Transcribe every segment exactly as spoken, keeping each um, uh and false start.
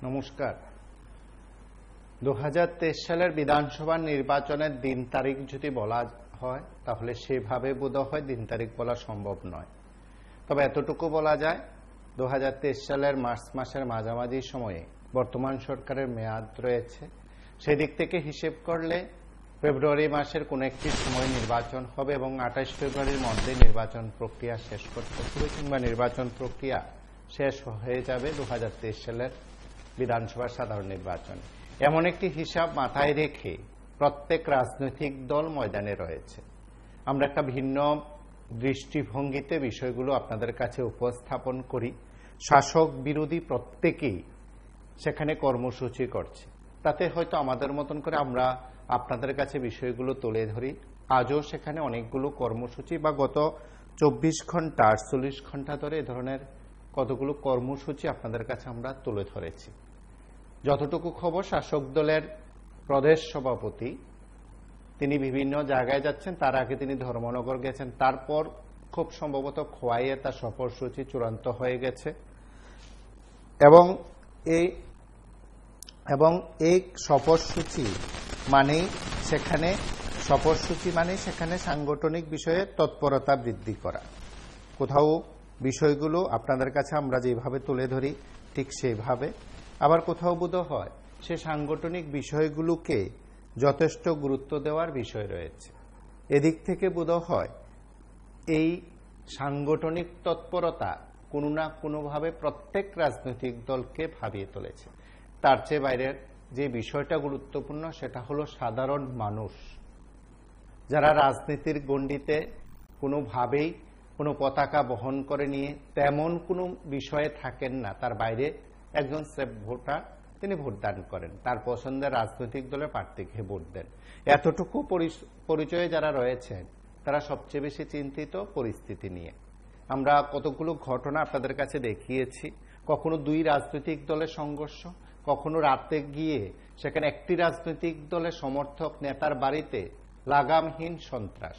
নমস্কার। দু হাজার তেইশ সালের বিধানসভা নির্বাচনের দিন তারিখ যদি বলা হয় তাহলে সেভাবে বোধ হয় দিন তারিখ বলা সম্ভব নয়। তবে এতটুকু বলা যায় দু হাজার তেইশ সালের মার্চ মাসের মাঝামাঝি সময়ে বর্তমান সরকারের মেয়াদ রয়েছে। সেদিক থেকে হিসেব করলে ফেব্রুয়ারি মাসের কোন একটি সময় নির্বাচন হবে এবং আঠাশ ফেব্রুয়ারির মধ্যে নির্বাচন প্রক্রিয়া শেষ করতে হবে কিংবা নির্বাচন প্রক্রিয়া শেষ হয়ে যাবে দু হাজার তেইশ সালের বিধানসভা সাধারণ নির্বাচন। এমন একটি হিসাব মাথায় রেখে প্রত্যেক রাজনৈতিক দল ময়দানে রয়েছে। আমরা একটা ভিন্ন দৃষ্টিভঙ্গিতে বিষয়গুলো আপনাদের কাছে উপস্থাপন করি। শাসক বিরোধী প্রত্যেকেই সেখানে কর্মসূচি করছে, তাতে হয়তো আমাদের মতন করে আমরা আপনাদের কাছে বিষয়গুলো তুলে ধরি। আজও সেখানে অনেকগুলো কর্মসূচি বা গত চব্বিশ ঘন্টা আটচল্লিশ ঘন্টা ধরে এ ধরনের কতগুলো কর্মসূচি আপনাদের কাছে আমরা তুলে ধরেছি। যতটুকু খবর, শাসক দলের প্রদেশ সভাপতি তিনি বিভিন্ন জায়গায় যাচ্ছেন, তার আগে তিনি ধর্মনগর গেছেন, তারপর খুব সম্ভবত খোয়াইয়ে তার সফরসূচি চূড়ান্ত হয়ে গেছে এবং এই এবং এই সফরসূচি মানেই সেখানে সফরসূচি মানে সেখানে সাংগঠনিক বিষয়ে তৎপরতা বৃদ্ধি করা। কোথাও বিষয়গুলো আপনাদের কাছে আমরা যেভাবে তুলে ধরি ঠিক সেইভাবে, আবার কোথাও বোধ হয় সে সাংগঠনিক বিষয়গুলোকে যথেষ্ট গুরুত্ব দেওয়ার বিষয় রয়েছে। এদিক থেকে বোধ হয় এই সাংগঠনিক তৎপরতা কোনো না কোনোভাবে প্রত্যেক রাজনৈতিক দলকে ভাবিয়ে তুলেছে। তার চেয়ে বাইরের যে বিষয়টা গুরুত্বপূর্ণ সেটা হলো সাধারণ মানুষ যারা রাজনীতির গণ্ডিতে কোনোভাবেই কোনো পতাকা বহন করে নিয়ে তেমন কোনো বিষয়ে থাকেন না, তার বাইরে একজন সেফ ভোটার, তিনি ভোটদান করেন, তার পছন্দের রাজনৈতিক দলের প্রার্থীকে ভোট দেন। এতটুকু পরিচয়ে যারা রয়েছেন তারা সবচেয়ে বেশি চিন্তিত পরিস্থিতি নিয়ে। আমরা কতগুলো ঘটনা আপনাদের কাছে দেখিয়েছি, কখনো দুই রাজনৈতিক দলের সংঘর্ষ, কখনো রাতে গিয়ে সেখানে একটি রাজনৈতিক দলের সমর্থক নেতার বাড়িতে লাগামহীন সন্ত্রাস।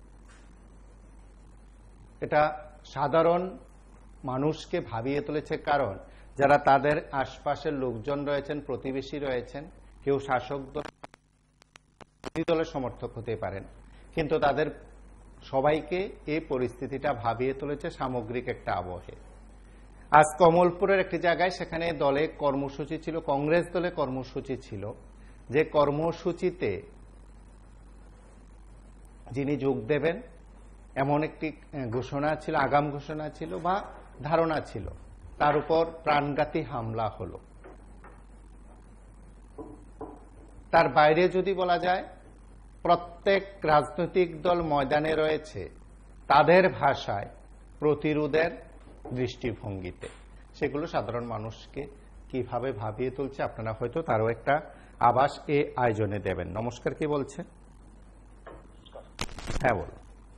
এটা সাধারণ মানুষকে ভাবিয়ে তুলেছে, কারণ যারা তাদের আশপাশের লোকজন রয়েছেন, প্রতিবেশী রয়েছেন, কেউ শাসক দল দলের সমর্থক হতে পারেন, কিন্তু তাদের সবাইকে এই পরিস্থিতিটা ভাবিয়ে তুলেছে সামগ্রিক একটা আবহে। আজ কমলপুরের একটি জায়গায় সেখানে দলে কর্মসূচি ছিল, কংগ্রেস দলে কর্মসূচি ছিল, যে কর্মসূচিতে যিনি যোগ দেবেন এমন একটি ঘোষণা ছিল, আগাম ঘোষণা ছিল বা ধারণা ছিল, তার উপর প্রাণঘাতী হামলা হলো। তার বাইরে যদি বলা যায় প্রত্যেক রাজনৈতিক দল ময়দানে রয়েছে তাদের ভাষায় প্রতিরোধের দৃষ্টিভঙ্গিতে। সেগুলো সাধারণ মানুষকে কিভাবে ভাবিয়ে তুলছে আপনারা হয়তো তারও একটা আভাস এই আয়োজনে দেবেন। নমস্কার, কি বলছেন? হ্যাঁ বলুন।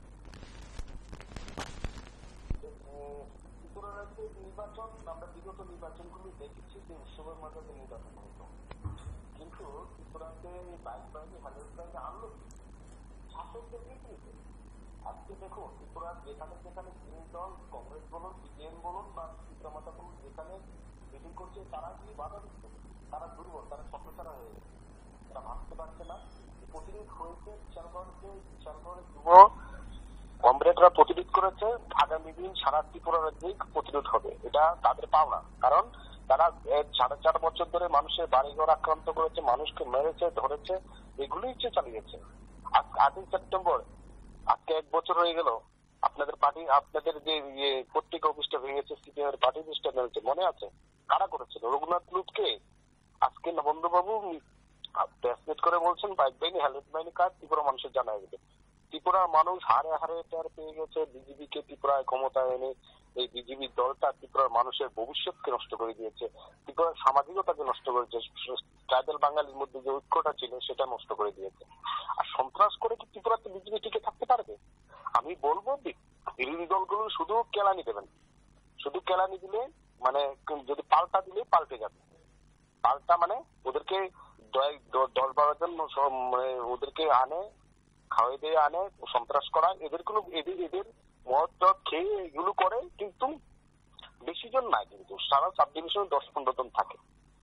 নির্বাচন আমরা বিগত নির্বাচনগুলো দেখেছি যে উৎসবের মাধ্যমে নির্বাচন হতো, কিন্তু ত্রিপুরাতে বাইক বাহিনী হাজার বাহিনী আনলো শাসকদের বিপরীতে। আজকে দেখুন ত্রিপুরার যেখানে যেখানে তিন দল, কংগ্রেস বলুন, সিপিএম বলুন বা ত্রিপুরা বলুন, যেখানে মিটিং করছে তারা কি বাধা দিচ্ছে, তারা দুর্বল, তারা ছত্রছাড়া হয়ে গেছে, তারা ভাবতে পারছে না। প্রতিরোধ হয়েছে বিশালগড়কে, বিশালগড়ের যুব কমরেডরা প্রতিরোধ করেছে, আগামী দিন সারা ত্রিপুরা রাজ্যেই প্রতিরোধ হবে, এটা তাদের পাওনা। কারণ তারা সাড়ে চার বছর ধরে মানুষের বাড়িঘর আক্রান্ত করেছে, মানুষকে মেরেছে, ধরেছে, এগুলোই ইচ্ছে চালিয়েছে। আটই সেপ্টেম্বর আজকে এক বছর হয়ে গেল আপনাদের পার্টি, আপনাদের যে পত্রিকা অফিসটা ভেঙেছে, সিপিএম এর পার্টি অফিসটা ভেঙেছে, মনে আছে? কারা করেছিল? রঘুনাথ লুটকে। আজকে নবন্ধবাবু প্রেসমিট করে বলছেন বাইক বাহিনী হেলমেট বাহিনী কাজ ত্রিপুরা মানুষের জানা গেছে। ত্রিপুরার মানুষ হারে হারে টের পেয়ে গেছে বিজেপি কে ত্রিপুরায় ক্ষমতায় এনে এই বিজেপি দলটা ত্রিপুরার মানুষের ভবিষ্যৎকে নষ্ট করে দিয়েছে, ত্রিপুরার সামাজিকতাকে নষ্ট করেছে, ট্রাইবাল বাঙালির মধ্যে যে ঐক্যটা ছিল সেটা নষ্ট করে দিয়েছে। আর সন্ত্রাস করে কি ত্রিপুরাতে বিজেপি টিকে থাকতে পারবে? আমি বলবো বিরোধী দলগুলো শুধু কেলানি দেবেন, শুধু কেলানি দিলে মানে যদি পাল্টা দিলে পাল্টে যাবে। পাল্টা মানে ওদেরকে দশ বারো জন মানে ওদেরকে আনে, খাওয়াই দিয়ে আনে, সন্ত্রাস করা, এদের কোনো এদের এদের মদ টদ খেয়ে এগুলো করে, কিন্তু বেশি জন নাই, কিন্তু সারা সাব ডিভিশনে দশ পনেরো জন থাকে।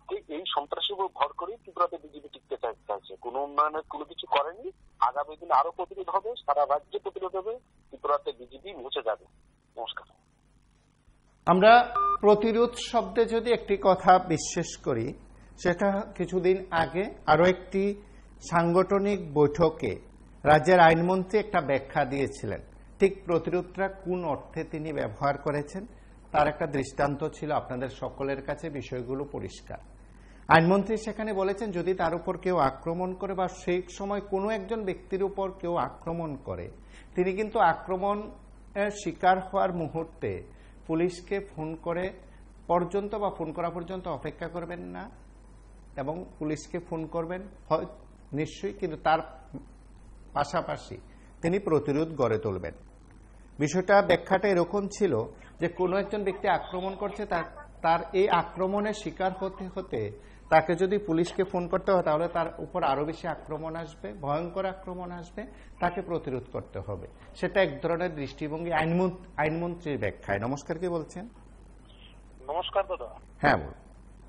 এই সন্ত্রাসের উপর ভর করে ত্রিপুরাতে বিজেপি টিকতে চাইছে। কোন উন্নয়নের কোনো কিছু করেনি। আগামী দিনে আরো প্রতিরোধ হবে, সারা রাজ্যে প্রতিরোধ হবে, ত্রিপুরাতে বিজেপি মুছে যাবে। নমস্কার। আমরা প্রতিরোধ শব্দে যদি একটি কথা বিশ্বাস করি, সেটা কিছুদিন আগে আরো একটি সাংগঠনিক বৈঠকে রাজ্যের আইনমন্ত্রী একটা ব্যাখ্যা দিয়েছিলেন। ঠিক প্রতিরোধটা কোন অর্থে তিনি ব্যবহার করেছেন তার একটা দৃষ্টান্ত ছিল আপনাদের সকলের কাছে, বিষয়গুলো পরিষ্কার। আইনমন্ত্রী সেখানে বলেছেন, যদি তার উপর কেউ আক্রমণ করে বা সেই সময় কোনো একজন ব্যক্তির উপর কেউ আক্রমণ করে, তিনি কিন্তু আক্রমণের শিকার হওয়ার মুহূর্তে পুলিশকে ফোন করে পর্যন্ত বা ফোন করা পর্যন্ত অপেক্ষা করবেন না এবং পুলিশকে ফোন করবেন হয় নিশ্চয়ই, কিন্তু তার পাশাপাশি তিনি প্রতিরোধ গড়ে তুলবেন। বিষয়টা ব্যাখ্যাটা এরকম ছিল যে কোনো একজন ব্যক্তি আক্রমণ করছে, তার এই আক্রমণের শিকার হতে হতে তাকে যদি পুলিশকে ফোন করতে হয় তাহলে তার উপর আরো বেশি আক্রমণ আসবে, ভয়ঙ্কর আক্রমণ আসবে, তাকে প্রতিরোধ করতে হবে। সেটা এক ধরনের দৃষ্টিভঙ্গি আইনমন্ত্রীর ব্যাখ্যায়। নমস্কার, কে বলছেন? নমস্কার দাদা। হ্যাঁ বল।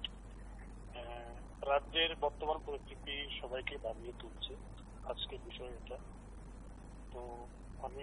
রাজ্যের বর্তমান পরিস্থিতি সবাইকে দাঁড়িয়ে তুলছে আজকে বিষয় এটা। তো আমি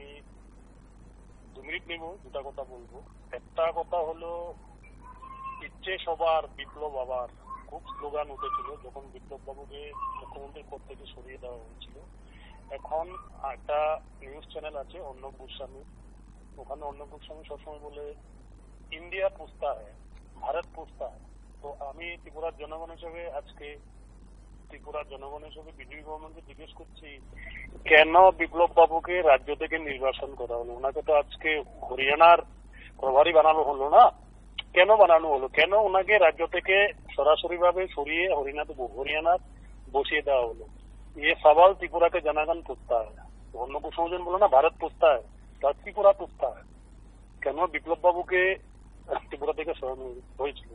দু মিনিট নেব, দুটা কথা বলবো। একটা কথা হলো, ইচ্ছে সবার বিপ্লব আবার খুব স্লোগান উঠেছিল যখন বিপ্লব বাবুকে মুখ্যমন্ত্রীর পদ থেকে সরিয়ে দেওয়া হয়েছিল। এখন একটা নিউজ চ্যানেল আছে অর্ণব গোস্বামী, ওখানে অর্ণব গোস্বামী সবসময় বলে ইন্ডিয়া পুছতা হ্যায়, ভারত পুছতা হ্যায়। তো আমি ত্রিপুরার জনগণ হিসেবে আজকে ত্রিপুরার জনগণ হিসেবে বিজেপি গভর্নমেন্টকে জিজ্ঞেস করছি, কেন বিপ্লব বাবুকে রাজ্য থেকে নির্বাচন করা হলো? ওনাকে তো আজকে হরিয়ানার প্রভারী বানানো হলো না, কেন বানানো হলো? কেন ওনাকে রাজ্য থেকে সরাসরি ভাবে সরিয়ে হরিয়ানা হরিয়ানা বসিয়ে দেওয়া হলো? ये सवाल त्रिपुरा के जनागन पूछता है। অন্য কুসুমজন বলো না ভারত পুছতা है, ত্রিপুরা পুছতা है। কেন বিপ্লব বাবুকে ত্রিপুরা থেকে সরানো হয়েছিল?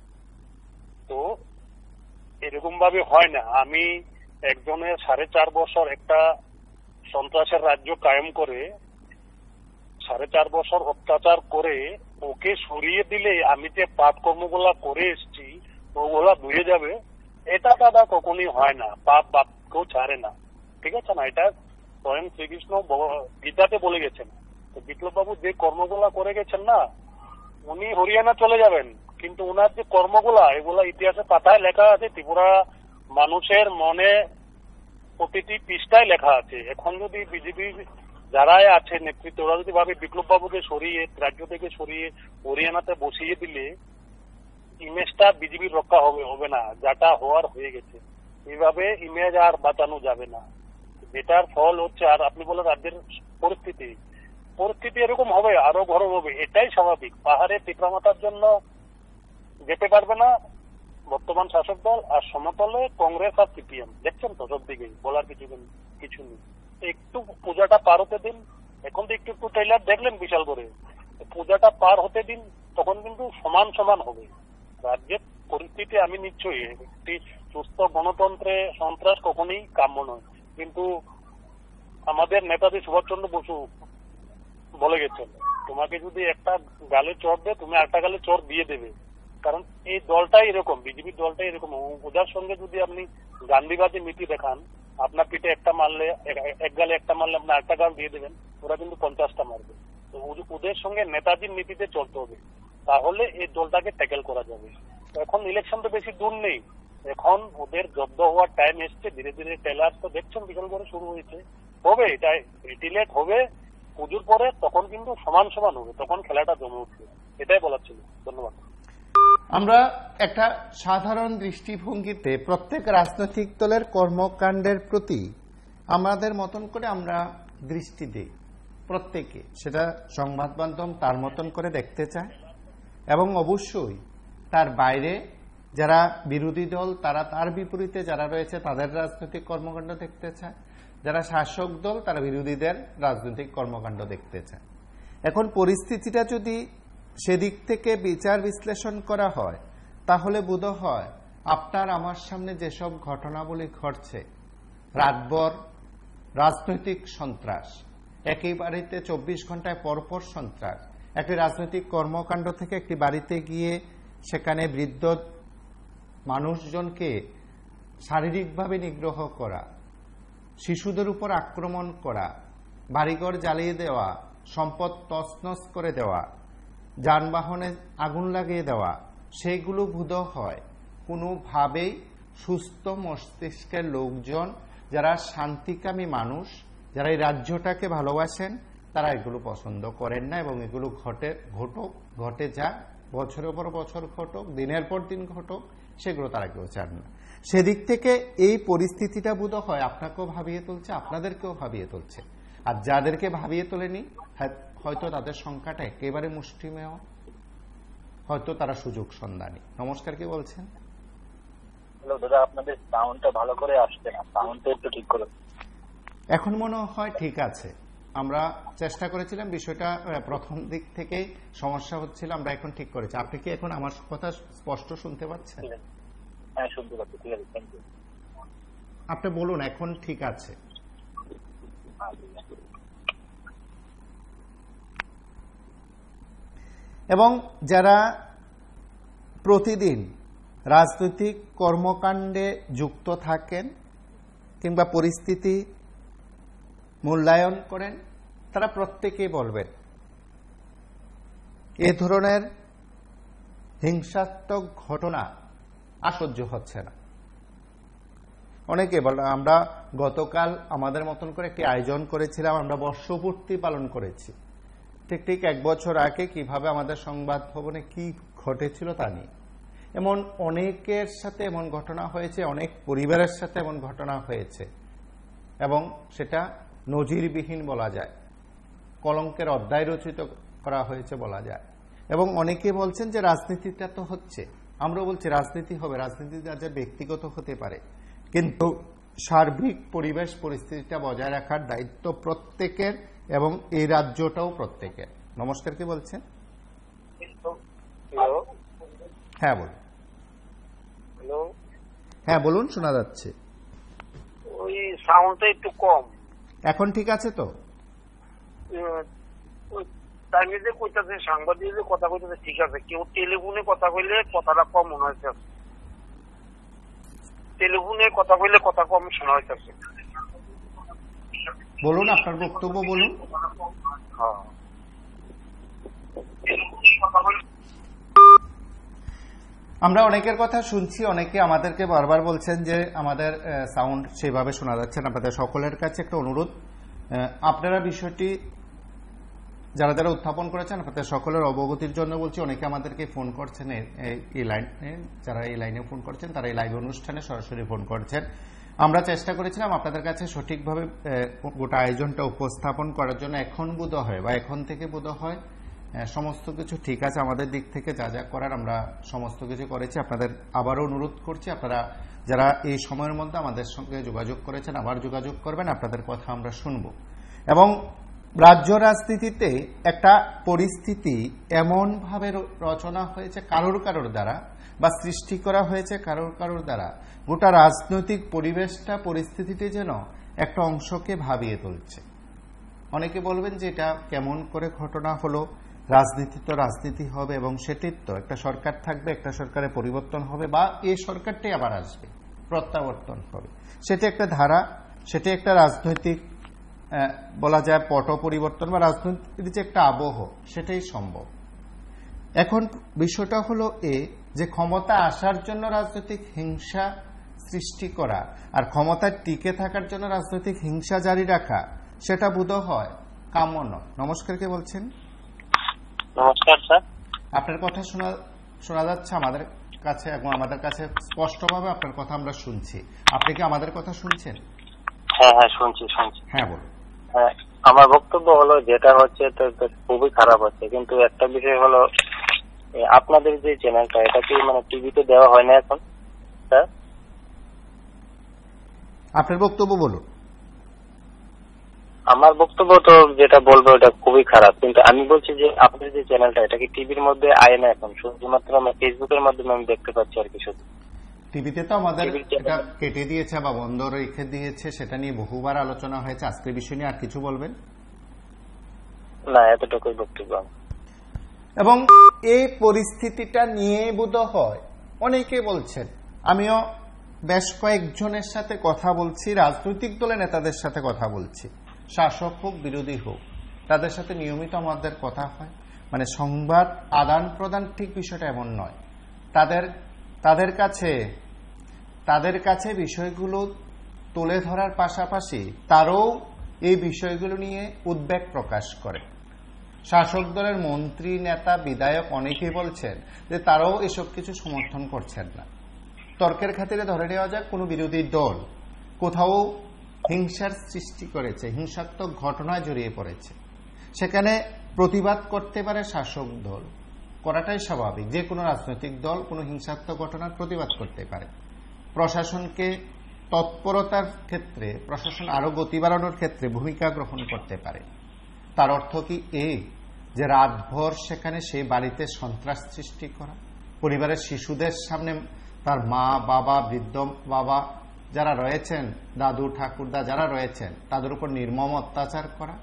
তো এরকম ভাবে হয় না। আমি একজনের সাড়ে চার বছর একটা সন্ত্রাসের রাজ্য কায়েম করে, সাড়ে চার বছর অত্যাচার করে ওকে সরিয়ে দিলে আমি যে পাপ কর্মগুলা করে এসছি ওগুলা ধুয়ে যাবে, এটা দাদা কখনই হয় না। পাপ বাপ কেউ ছাড়ে না, ঠিক আছে না? এটা স্বয়ং শ্রীকৃষ্ণ গীতাতে বলে গেছেন। তো বিপ্লব বাবু যে কর্মগুলা করে গেছেন না, উনি হরিয়ানা চলে যাবেন, কিন্তু উনার যে কর্মগুলা এগুলা ইতিহাসে পাতায় লেখা আছে, ত্রিপুরা মানুষের মনে প্রতিটি পৃষ্ঠায় লেখা আছে। এখন যদি বিজেপি যারা আছে নেতৃত্ব, ওরা যদি ভাবে বিপ্লব বাবুকে সরিয়ে রাজ্য থেকে সরিয়ে হরিয়ানাতে বসিয়ে দিলে ইমেজটা বিজেপির রক্ষা হবে হবে না, যাটা হওয়ার হয়ে গেছে। এইভাবে ইমেজ আর বাঁচানো যাবে না। যেটার ফল হচ্ছে, আর আপনি বলেন রাজ্যের পরিস্থিতি পরিস্থিতি এরকম হবে, আরো গরম হবে, এটাই স্বাভাবিক। পাহাড়ে টিকরামাতার জন্য যেতে পারবে না বর্তমান শাসক দল, আর সমতলে কংগ্রেস আর সিপিএম। দেখছেন তো সব দিকেই, বলার কিছু কিছু নেই। একটু পূজাটা পার হতে দিন, এখন তো একটু একটু ট্রেলার দেখলেন বিশাল করে, পূজাটা পার হতে দিন, তখন কিন্তু সমান সমান হবে রাজ্যের পরিস্থিতি। আমি নিশ্চয়ই একটি সুস্থ গণতন্ত্রে সন্ত্রাস কখনই কাম্য নয়, কিন্তু আমাদের নেতাজি সুভাষচন্দ্র বসু বলে গেছেন, তোমাকে যদি একটা গালে চড় দেয় তুমি একটা গালে চড় দিয়ে দেবে। কারণ এই দলটাই এরকম, বিজেপি দলটাই এরকম। ওদের সঙ্গে যদি আপনি গান্ধীবাদী নীতি দেখান, আপনার পিঠে একটা মারলে এক গালে একটা মারলে আপনি একটা গাল দিয়ে দেবেন, ওরা কিন্তু পঞ্চাশটা মারবে। তো ওদের সঙ্গে নেতাজির নীতিতে চলতে হবে, তাহলে এই দলটাকে ট্যাকেল করা যাবে। এখন ইলেকশন তো বেশি দূর নেই, এখন ওদের জব্দ হওয়ার টাইম এসছে। ধীরে ধীরে ট্রেলার তো দেখছেন বিশাল করে শুরু হয়েছে, হবে এটা রিটিলেট হবে পুজোর পরে, তখন কিন্তু সমান সমান হবে, তখন খেলাটা জমে উঠবে। এটাই বলার ছিল। ধন্যবাদ। আমরা একটা সাধারণ দৃষ্টিভঙ্গিতে প্রত্যেক রাজনৈতিক দলের কর্মকাণ্ডের প্রতি আমাদের মতন করে আমরা দৃষ্টি দিই, প্রত্যেকে সেটা সংবাদ মাধ্যম তার মতন করে দেখতে চায়, এবং অবশ্যই তার বাইরে যারা বিরোধী দল তারা তার বিপরীতে যারা রয়েছে তাদের রাজনৈতিক কর্মকাণ্ড দেখতে চায়, যারা শাসক দল তারা বিরোধীদের রাজনৈতিক কর্মকাণ্ড দেখতে চায়। এখন পরিস্থিতিটা যদি সেদিক থেকে বিচার বিশ্লেষণ করা হয়, তাহলে বোধ হয় আপনার আমার সামনে যেসব ঘটনাবলী ঘটছে, রাতভর রাজনৈতিক সন্ত্রাস, একই বাড়িতে চব্বিশ ঘন্টায় পরপর সন্ত্রাস, একটি রাজনৈতিক কর্মকাণ্ড থেকে একটি বাড়িতে গিয়ে সেখানে বৃদ্ধ মানুষজনকে শারীরিকভাবে নিগ্রহ করা, শিশুদের উপর আক্রমণ করা, বাড়িঘর জ্বালিয়ে দেওয়া, সম্পদ তছনছ করে দেওয়া, যানবাহনে আগুন লাগিয়ে দেওয়া, সেগুলো বোধ হয় কোনোভাবেই সুস্থ মস্তিষ্কের লোকজন, যারা শান্তিকামী মানুষ, যারা এই রাজ্যটাকে ভালোবাসেন, তারা এগুলো পছন্দ করেন না। এবং এগুলো ঘটে ঘটুক ঘটে যাক, বছরের পর বছর ঘটুক, দিনের পর দিন ঘটুক, সেগুলো তারা কেউ চান না। সেদিক থেকে এই পরিস্থিতিটা বোধ হয় আপনাকেও ভাবিয়ে তুলছে, আপনাদেরকেও ভাবিয়ে তুলছে। আর যাদেরকে ভাবিয়ে তোলেনি, হয়তো তাদের সংখ্যাটা একেবারে মুষ্টিমেয়, হয়তো তারা সুযোগ সন্ধানী। নমস্কার, কি বলছেন? হ্যালো দাদা, আপনাদের সাউন্ডটা ভালো করে আসছে না, সাউন্ডটা একটু ঠিক করুন। এখন মনে হয় ঠিক আছে। আমরা চেষ্টা করেছিলাম, বিষয়টা প্রথম দিক থেকে সমস্যা হচ্ছিল, আমরা এখন ঠিক করেছি। আপনি কি এখন আমার কথা স্পষ্ট শুনতে পাচ্ছেন? হ্যাঁ, শুনতে পাচ্ছি। ঠিক আছে, থ্যাংক ইউ। আপনি বলুন, এখন ঠিক আছে? এবং যারা প্রতিদিন রাজনৈতিক কর্মকাণ্ডে যুক্ত থাকেন কিংবা পরিস্থিতি মূল্যায়ন করেন, তারা প্রত্যেকেই বলবেন এ ধরনের হিংসাত্মক ঘটনা আর সহ্য হচ্ছে না। অনেকে বলে, আমরা গতকাল আমাদের মতন করে একটি আয়োজন করেছিলাম, আমরা বর্ষপূর্তি পালন করেছি। ঠিক ঠিক এক বছর আগে কিভাবে আমাদের সংবাদ ভবনে কি ঘটেছিল তা নিয়ে, এমন অনেকের সাথে এমন ঘটনা হয়েছে, অনেক পরিবারের সাথে এমন ঘটনা হয়েছে, এবং সেটা নজিরবিহীন বলা যায়, কলঙ্কের অধ্যায় রচিত করা হয়েছে বলা যায়। এবং অনেকে বলছেন যে রাজনীতিটা তো হচ্ছে, আমরা বলছি রাজনীতি হবে, রাজনীতি যা ব্যক্তিগত হতে পারে, কিন্তু সার্বিক পরিবেশ পরিস্থিতিটা বজায় রাখার দায়িত্ব প্রত্যেকের, এবং এই রাজ্যটাও প্রত্যেকের। নমস্কার, কি বলছেন? হ্যাঁ বলুন। হ্যালো, হ্যাঁ বলুন, শোনা যাচ্ছে। ওই সাউন্ডটা একটু কম। এখন ঠিক আছে তো? তাই যে কইতাছে সাংবাদিকদের কথা কইতাছে ঠিক আছে, কেউ টেলিফোনে কথা কইলে কথাটা কম মনে হচ্ছে, টেলিফোনে কথা কইলে কথা কম শোনা হইতেছে। বলুন, আপনার বক্তব্য বলুন। হ্যাঁ, আমরা অনেকের কথা শুনছি, অনেকে আমাদেরকে বারবার বলছেন যে আমাদের সাউন্ড সেভাবে শোনা যাচ্ছে না। আপনাদের সকলের কাছে একটা অনুরোধ, আপনারা বিষয়টি যারা যারা উত্থাপন করেছেন আপনাদের সকলের অবগতির জন্য বলছি। অনেকে আমাদেরকে ফোন করছেন এই লাইনে, যারা এই লাইনে ফোন করছেন তারা এই লাইভ অনুষ্ঠানে সরাসরি ফোন করছেন। আমরা চেষ্টা করেছিলাম আপনাদের কাছে সঠিকভাবে গোটা আয়োজনটা উপস্থাপন করার জন্য। এখন বোধ হয় বা এখন থেকে বোধ হয় সমস্ত কিছু ঠিক আছে, আমাদের দিক থেকে যা যা করার আমরা সমস্ত কিছু করেছি। আপনাদের আবারও অনুরোধ করছি, আপনারা যারা এই সময়ের মধ্যে আমাদের সঙ্গে যোগাযোগ করেছেন আবার যোগাযোগ করবেন, আপনাদের কথা আমরা শুনব। এবং রাজ্য রাজনীতিতে একটা পরিস্থিতি এমনভাবে রচনা হয়েছে কারোর কারোর দ্বারা, বা সৃষ্টি করা হয়েছে কারোর কারোর দ্বারা, গোটা রাজনৈতিক পরিবেশটা পরিস্থিতিতে যেন একটা অংশকে ভাবিয়ে তুলছে। অনেকে বলবেন যে এটা কেমন করে ঘটনা হলো, রাজনীতি তো রাজনীতি হবে, এবং সেটির তো একটা সরকার থাকবে, একটা সরকারের পরিবর্তন হবে, বা এই সরকারটাই আবার আসবে, প্রত্যাবর্তন হবে। সেটি একটা ধারা, সেটি একটা রাজনৈতিক বলা যায় পট পরিবর্তন, বা রাজনীতির যে একটা আবহ, সেটাই সম্ভব। এখন বিষয়টা হলো এ যে ক্ষমতা আসার জন্য রাজনৈতিক হিংসা সৃষ্টি করা আর ক্ষমতায় টিকে থাকার জন্য রাজনৈতিক হিংসা জারি রাখা, সেটা বোধ হয় কাম্য নয়। নমস্কার, কে বলছেন? নমস্কার স্যার, আপনার কথা শোনা শোনা যাচ্ছে আমাদের কাছে, এবং আমাদের কাছে স্পষ্টভাবে আপনার কথা আমরা শুনছি। আপনি কি আমাদের কথা শুনছেন? হ্যাঁ হ্যাঁ শুনছি শুনছি হ্যাঁ বলুন। হ্যাঁ, আমার বক্তব্য হলো যেটা হচ্ছে তো খুবই খারাপ হচ্ছে, কিন্তু একটা বিষয় হলো আপনাদের যে চ্যানেলটা, এটা কি মানে টিভিতে দেওয়া হয় না এখন স্যার? আপনার বক্তব্য বলুন। আমার বক্তব্য তো যেটা বলবো এটা খুবই খারাপ, কিন্তু আমি বলছি যে আপনাদের যে চ্যানেলটা, এটা কি টিভির মধ্যে আয় না এখন? শুধুমাত্র আমি ফেসবুকের মাধ্যমে আমি দেখতে পাচ্ছি আর কি। শুধু টিভিতে তো আমাদের এটা কেটে দিয়েছে বা বন্ধ রেখে দিয়েছে, সেটা নিয়ে বহুবার আলোচনা হয়েছে। আজকের বিষয় নিয়ে আর কিছু বলবেন? না, এতটুকুই বক্তব্য। এবং এই পরিস্থিতিটা নিয়ে বোধ হয় অনেকে বলছেন আমিও বেশ কয়েকজনের সাথে কথা বলছি, রাজনৈতিক দলের নেতাদের সাথে কথা বলছি, শাসক হোক বিরোধী হোক, তাদের সাথে নিয়মিত আমাদের কথা হয়। মানে সংবাদ আদান প্রদান ঠিক বিষয়টা এমন নয়, তাদের তাদের কাছে তাদের কাছে বিষয়গুলো তুলে ধরার পাশাপাশি তারাও এই বিষয়গুলো নিয়ে উদ্বেগ প্রকাশ করে। শাসক দলের মন্ত্রী, নেতা, বিধায়ক অনেকেই বলছেন যে তারাও এসব কিছু সমর্থন করছেন না। তর্কের খাতিরে ধরে নেওয়া যায় কোনো বিরোধী দল কোথাও হিংসার সৃষ্টি করেছে, হিংসাত্মক ঘটনায় জড়িয়ে পড়েছে, সেখানে প্রতিবাদ করতে পারে শাসক দল, করাটাই স্বাভাবিক। যে কোনো রাজনৈতিক দল কোনো হিংসাত্মক ঘটনার প্রতিবাদ করতে পারে। প্রশাসনকে তৎপরতার ক্ষেত্রে, প্রশাসন আরো গতি বাড়ানোর ক্ষেত্রে ভূমিকা গ্রহণ করতে পারে। তার অর্থ কি এই যে রাতভর সেখানে সেই বাড়িতে সন্ত্রাস সৃষ্টি করা, পরিবারের শিশুদের সামনে তার মা, বাবা, বৃদ্ধ বাবা যারা রয়েছেন, দাদু, ঠাকুরদা যারা রয়েছেন, তাদের উপর নির্মম অত্যাচার করা?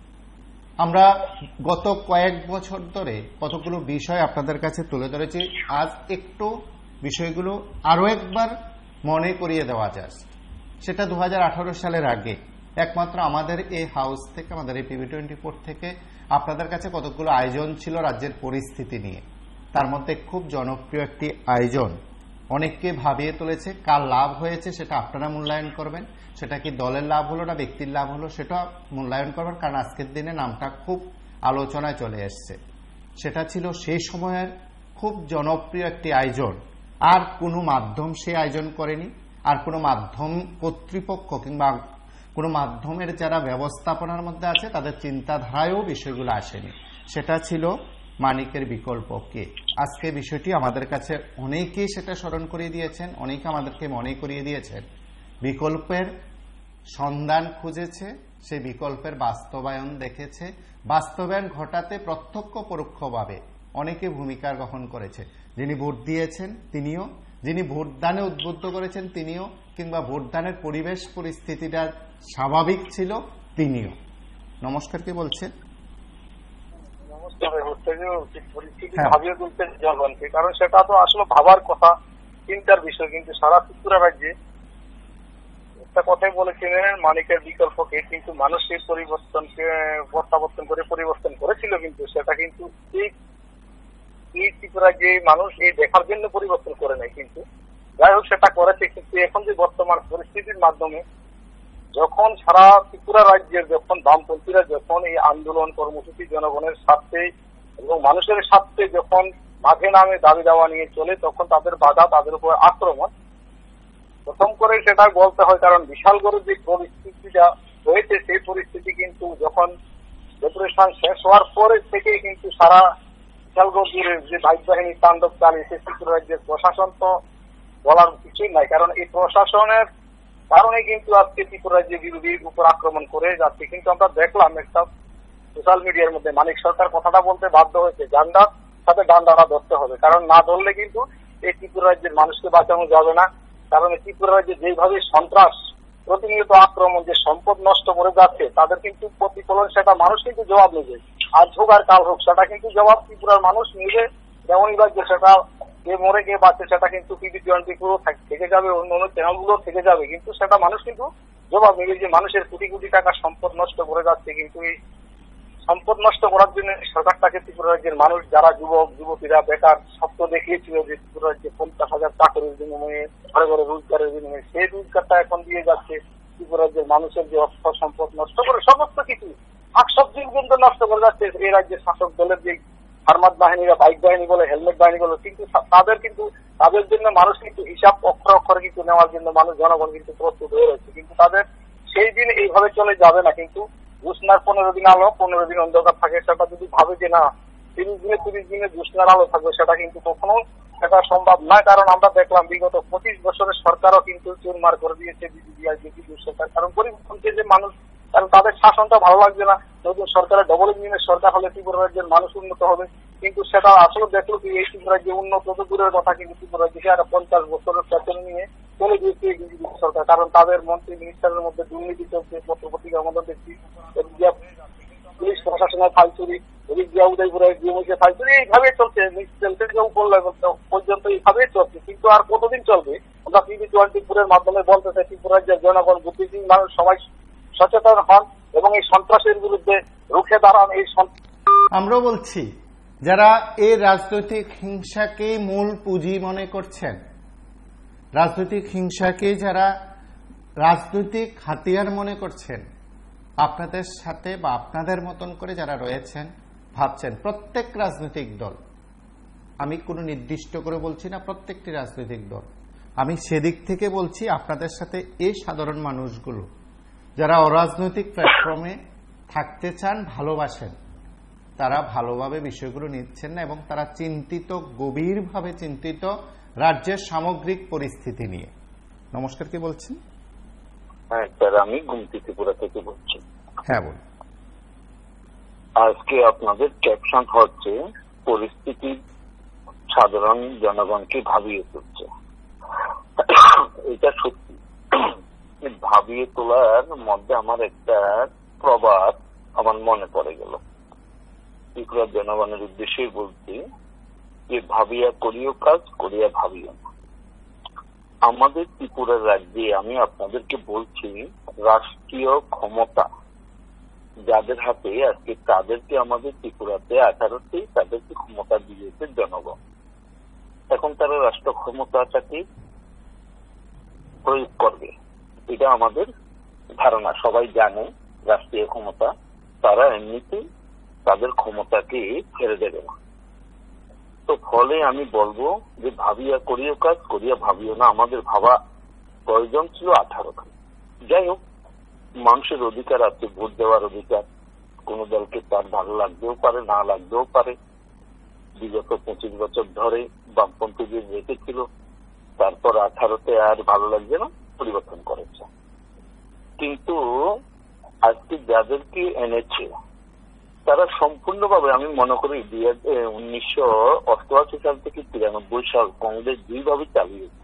আমরা গত কয়েক বছর ধরে কতগুলো বিষয় আপনাদের কাছে তুলে ধরেছি। আজ একটু বিষয়গুলো আরো একবার মনে করিয়ে দেওয়া যায়। সেটা দু হাজার আঠারো সালের আগে একমাত্র আমাদের এই হাউস থেকে, আমাদের এই পিবি টোয়েন্টি ফোর থেকে আপনাদের কাছে কতগুলো আয়োজন ছিল রাজ্যের পরিস্থিতি নিয়ে। তার মধ্যে খুব জনপ্রিয় একটি আয়োজন অনেককে ভাবিয়ে তুলেছে। কার লাভ হয়েছে সেটা আপনারা মূল্যায়ন করবেন। সেটা কি দলের লাভ হলো না ব্যক্তির লাভ হলো সেটা মূল্যায়ন করবেন, কারণ আজকের দিনে নামটা খুব আলোচনায় চলে এসছে। সেটা ছিল সেই সময়ের খুব জনপ্রিয় একটি আয়োজন। আর কোনো মাধ্যম সে আয়োজন করেনি, আর কোনো মাধ্যম কর্তৃপক্ষ কিংবা কোনো মাধ্যমের যারা ব্যবস্থাপনার মধ্যে আছে তাদের চিন্তাধারায়ও বিষয়গুলো আসেনি। সেটা ছিল মানিকের বিকল্প কে। আজকে বিষয়টি আমাদের কাছে অনেকেই সেটা স্মরণ করিয়ে দিয়েছেন, অনেকে আমাদেরকে মনে করিয়ে দিয়েছেন। বিকল্পের সন্ধান খুঁজেছে, সেই বিকল্পের বাস্তবায়ন দেখেছে। বাস্তবায়ন ঘটাতে প্রত্যক্ষ পরোক্ষভাবে অনেকে ভূমিকা গ্রহণ করেছে। যিনি ভোট দিয়েছেন তিনিও, যিনি ভোটদানে উদ্বুদ্ধ করেছেন তিনিও, কিংবা ভোটদানের পরিবেশ পরিস্থিতিটা স্বাভাবিক ছিল তিনিও। নমস্কার, কি বলছেন? ভাবিয়ে তুলতে জনগণকে, কারণ সেটা তো আসলে ভাবার কথা, চিন্তার বিষয়। কিন্তু সারা ত্রিপুরা রাজ্যে একটা কথাই বলেছিলেন মানিকের বিকল্পকে, কিন্তু মানুষের পরিবর্তনকে প্রত্যাবর্তন করে পরিবর্তন করেছিল। কিন্তু সেটা কিন্তু এই ত্রিপুরা যে মানুষ এই দেখার জন্য পরিবর্তন করে নাই, কিন্তু যাই হোক সেটা করেছে। কিন্তু এখন যে বর্তমান পরিস্থিতির মাধ্যমে যখন সারা ত্রিপুরা রাজ্যের যখন বামপন্থীরা যখন এই আন্দোলন কর্মসূচি জনগণের স্বার্থে এবং মানুষের স্বার্থে যখন মাঠে নামে দাবি দাওয়া নিয়ে চলে, তখন তাদের বাধা, তাদের উপর আক্রমণ প্রথম করে সেটা বলতে হয়। কারণ বিশালগড়ের যে পরিস্থিতিটা হয়েছে সেই পরিস্থিতি কিন্তু যখন ডেপুটেশন শেষ হওয়ার পরে থেকে কিন্তু সারা বিশালগড় জুড়ে যে বাইক বাহিনী তাণ্ডব চালিয়েছে ত্রিপুরা রাজ্যের প্রশাসন তো বলার কিছুই নাই। কারণ এই প্রশাসনের কারণে কিন্তু আজকে ত্রিপুরা রাজ্যে বিরোধীর উপর আক্রমণ করে যাচ্ছে। কিন্তু আমরা দেখলাম একটা সোশ্যাল মিডিয়ার মধ্যে মানিক সরকার কথাটা বলতে বাধ্য হয়েছে, ডান্ডার সাথে ডান্ডাটা ধরতে হবে, কারণ না ধরলে কিন্তু এই ত্রিপুরা রাজ্যের মানুষকে বাঁচানো যাবে না। কারণ এই ত্রিপুরা রাজ্যে যেভাবে সন্ত্রাস, প্রতিনিয়ত আক্রমণ, যে সম্পদ নষ্ট করে যাচ্ছে, তাদের কিন্তু প্রতিফলন সেটা মানুষ কিন্তু জবাব নেবে। আজ হোক আর কাল হোক সেটা কিন্তু জবাব ত্রিপুরার মানুষ নেবে। যেমনই রাজ্যে সেটা কে মরে কে বাঁচে সেটা কিন্তু পিবি টোয়েন্টি ফোর থেকে যাবে, অন্য অন্য চ্যানেলগুলো থেকে যাবে, কিন্তু সেটা মানুষ কিন্তু জবাব নেবে যে মানুষের কোটি কোটি টাকা সম্পদ নষ্ট করে যাচ্ছে। কিন্তু এই সম্পদ নষ্ট করার জন্য সরকারটাকে ত্রিপুরা রাজ্যের মানুষ যারা যুবক যুবতীরা বেকার স্বপ্ন দেখিয়েছিল যে ত্রিপুরা রাজ্যে পঞ্চাশ হাজার চাকরির বিনিময়ে, ঘরে ঘরে রোজগারের বিনিময়ে, সেই রোজগারটা এখন দিয়ে যাচ্ছে ত্রিপুরা রাজ্যের মানুষের যে অর্থ সম্পদ নষ্ট করে সমস্ত কিছু শাকসবজি পর্যন্ত নষ্ট করে যাচ্ছে এই রাজ্যের শাসক দলের যে ফার্মার বাহিনীরা, বাইক বাহিনী বলে, হেলমেট বাহিনী বলে। কিন্তু তাদের কিন্তু তাদের জন্য মানুষ কিন্তু হিসাব অক্ষর অক্ষরে কিন্তু নেওয়ার জন্য মানুষ জনগণ কিন্তু প্রস্তুত হয়ে রয়েছে। কিন্তু তাদের সেই দিন এইভাবে চলে যাবে না। কিন্তু জোৎস্নার পনেরো দিন আলো, পনেরো দিন অন্ধকার থাকে, সেটা যদি ভাবে যে না তিরিশ দিনে তিরিশ দিনে জোৎস্নার আলো থাকবে, সেটা কিন্তু কখনো সেটা সম্ভব না। কারণ আমরা দেখলাম বিগত পঁচিশ বছরের সরকারও কিন্তু চুরমার করে দিয়েছে বিজেপি আর বিজেপি সরকার। কারণ পরিবর্তনকে যে মানুষ, কারণ তাদের শাসনটা ভালো লাগছে না। নতুন সরকারের ডবল ইঞ্জিনের সরকার হলে ত্রিপুরা রাজ্যের মানুষ উন্নত হবে, কিন্তু সেটা আসলে দেখলো কি এই ত্রিপুরা রাজ্যে উন্নত দূরের কথা, কিন্তু ত্রিপুরা রাজ্যকে আর পঞ্চাশ বছরের পেছনে নিয়ে চলে গিয়েছে বিজেপি সরকার। কারণ তাদের মন্ত্রী মিনিস্টারের মধ্যে দুর্নীতি চলছে, পত্র পত্রিকার মধ্যে দেখছি পুলিশ প্রশাসনের ফালচুরি, এদিকে উদয়পুরের ডিএমকে ফালচুরি, এইভাবে চলছে পর্যন্ত এইভাবে চলছে। কিন্তু আর কতদিন চলবে? ত্রিপুরের মাধ্যমে বলতে চাই, ত্রিপুরা রাজ্যের জনগণ, বুদ্ধিজীবী মানুষ সবাই সচেতন হন এবং এই সন্ত্রাসের বিরুদ্ধে রুখে দাঁড়ান। এই আমরাও বলছি, যারা এই রাজনৈতিক হিংসাকে মূল পুঁজি মনে করছেন, রাজনৈতিক হিংসাকে যারা রাজনৈতিক হাতিয়ার মনে করছেন, আপনাদের সাথে বা আপনাদের মতন করে যারা রয়েছেন, ভাবছেন প্রত্যেক রাজনৈতিক দল, আমি কোনো নির্দিষ্ট করে বলছি না, প্রত্যেকটি রাজনৈতিক দল, আমি সেদিক থেকে বলছি আপনাদের সাথে এই সাধারণ মানুষগুলো যারা অরাজনৈতিক প্ল্যাটফর্মে থাকতে চান, ভালোবাসেন, তারা ভালোভাবে বিষয়গুলো নিচ্ছেন না এবং তারা চিন্তিত, গভীরভাবে চিন্তিত রাজ্যের সামগ্রিক পরিস্থিতি নিয়ে। নমস্কার, কি বলছেন? হ্যাঁ স্যার, আমি গুমতি ত্রিপুরা থেকে বলছি। হ্যাঁ বলুন। আজকে আপনাদের ক্যাপশন হচ্ছে পরিস্থিতি সাধারণ জনগণকে ভাবিয়ে তুলছে। এটা সত্যি, ভাবিয়ে তোলার মধ্যে আমার একটা প্রবাদ আমার মনে পড়ে গেল। ত্রিপুরার জনগণের উদ্দেশ্যে বলছি যে ভাবিয়া করিও কাজ, করিয়া ভাবিও না। আমাদের ত্রিপুরার রাজ্যে আমি আপনাদেরকে বলছি, রাষ্ট্রীয় ক্ষমতা যাদের হাতে আজকে, তাদেরকে আমাদের ত্রিপুরাতে আঠারোতেই তাদেরকে ক্ষমতা দিয়েছে জনগণ। এখন তারা রাষ্ট্র ক্ষমতাটাকে প্রয়োগ করবে, এটা আমাদের ধারণা। সবাই জানে রাষ্ট্রীয় ক্ষমতা, তারা এমনিতেই তাদের ক্ষমতাকে ছেড়ে দেবে না। তো ফলে আমি বলবো যে ভাবিয়া করিও কাজ, করিয়া ভাবিও না। আমাদের ভাবা প্রয়োজন ছিল আঠারোটা। যাই হোক, মানুষের অধিকার আছে, ভোট দেওয়ার অধিকার। কোন দলকে তার ভালো লাগতেও পারে, না লাগতেও পারে। বিগত পঁচিশ বছর ধরে বামপন্থীদের রেখেছিল, তারপর আঠারোতে আর ভালো লাগছে না, পরিবর্তন করেছে। কিন্তু আজকে যাদেরকে এনেছে তারা সম্পূর্ণভাবে, আমি মনে করি দুই উনিশশো অষ্টআশি সাল থেকে তিরানব্বই সাল কংগ্রেস যেইভাবে চালিয়েছে,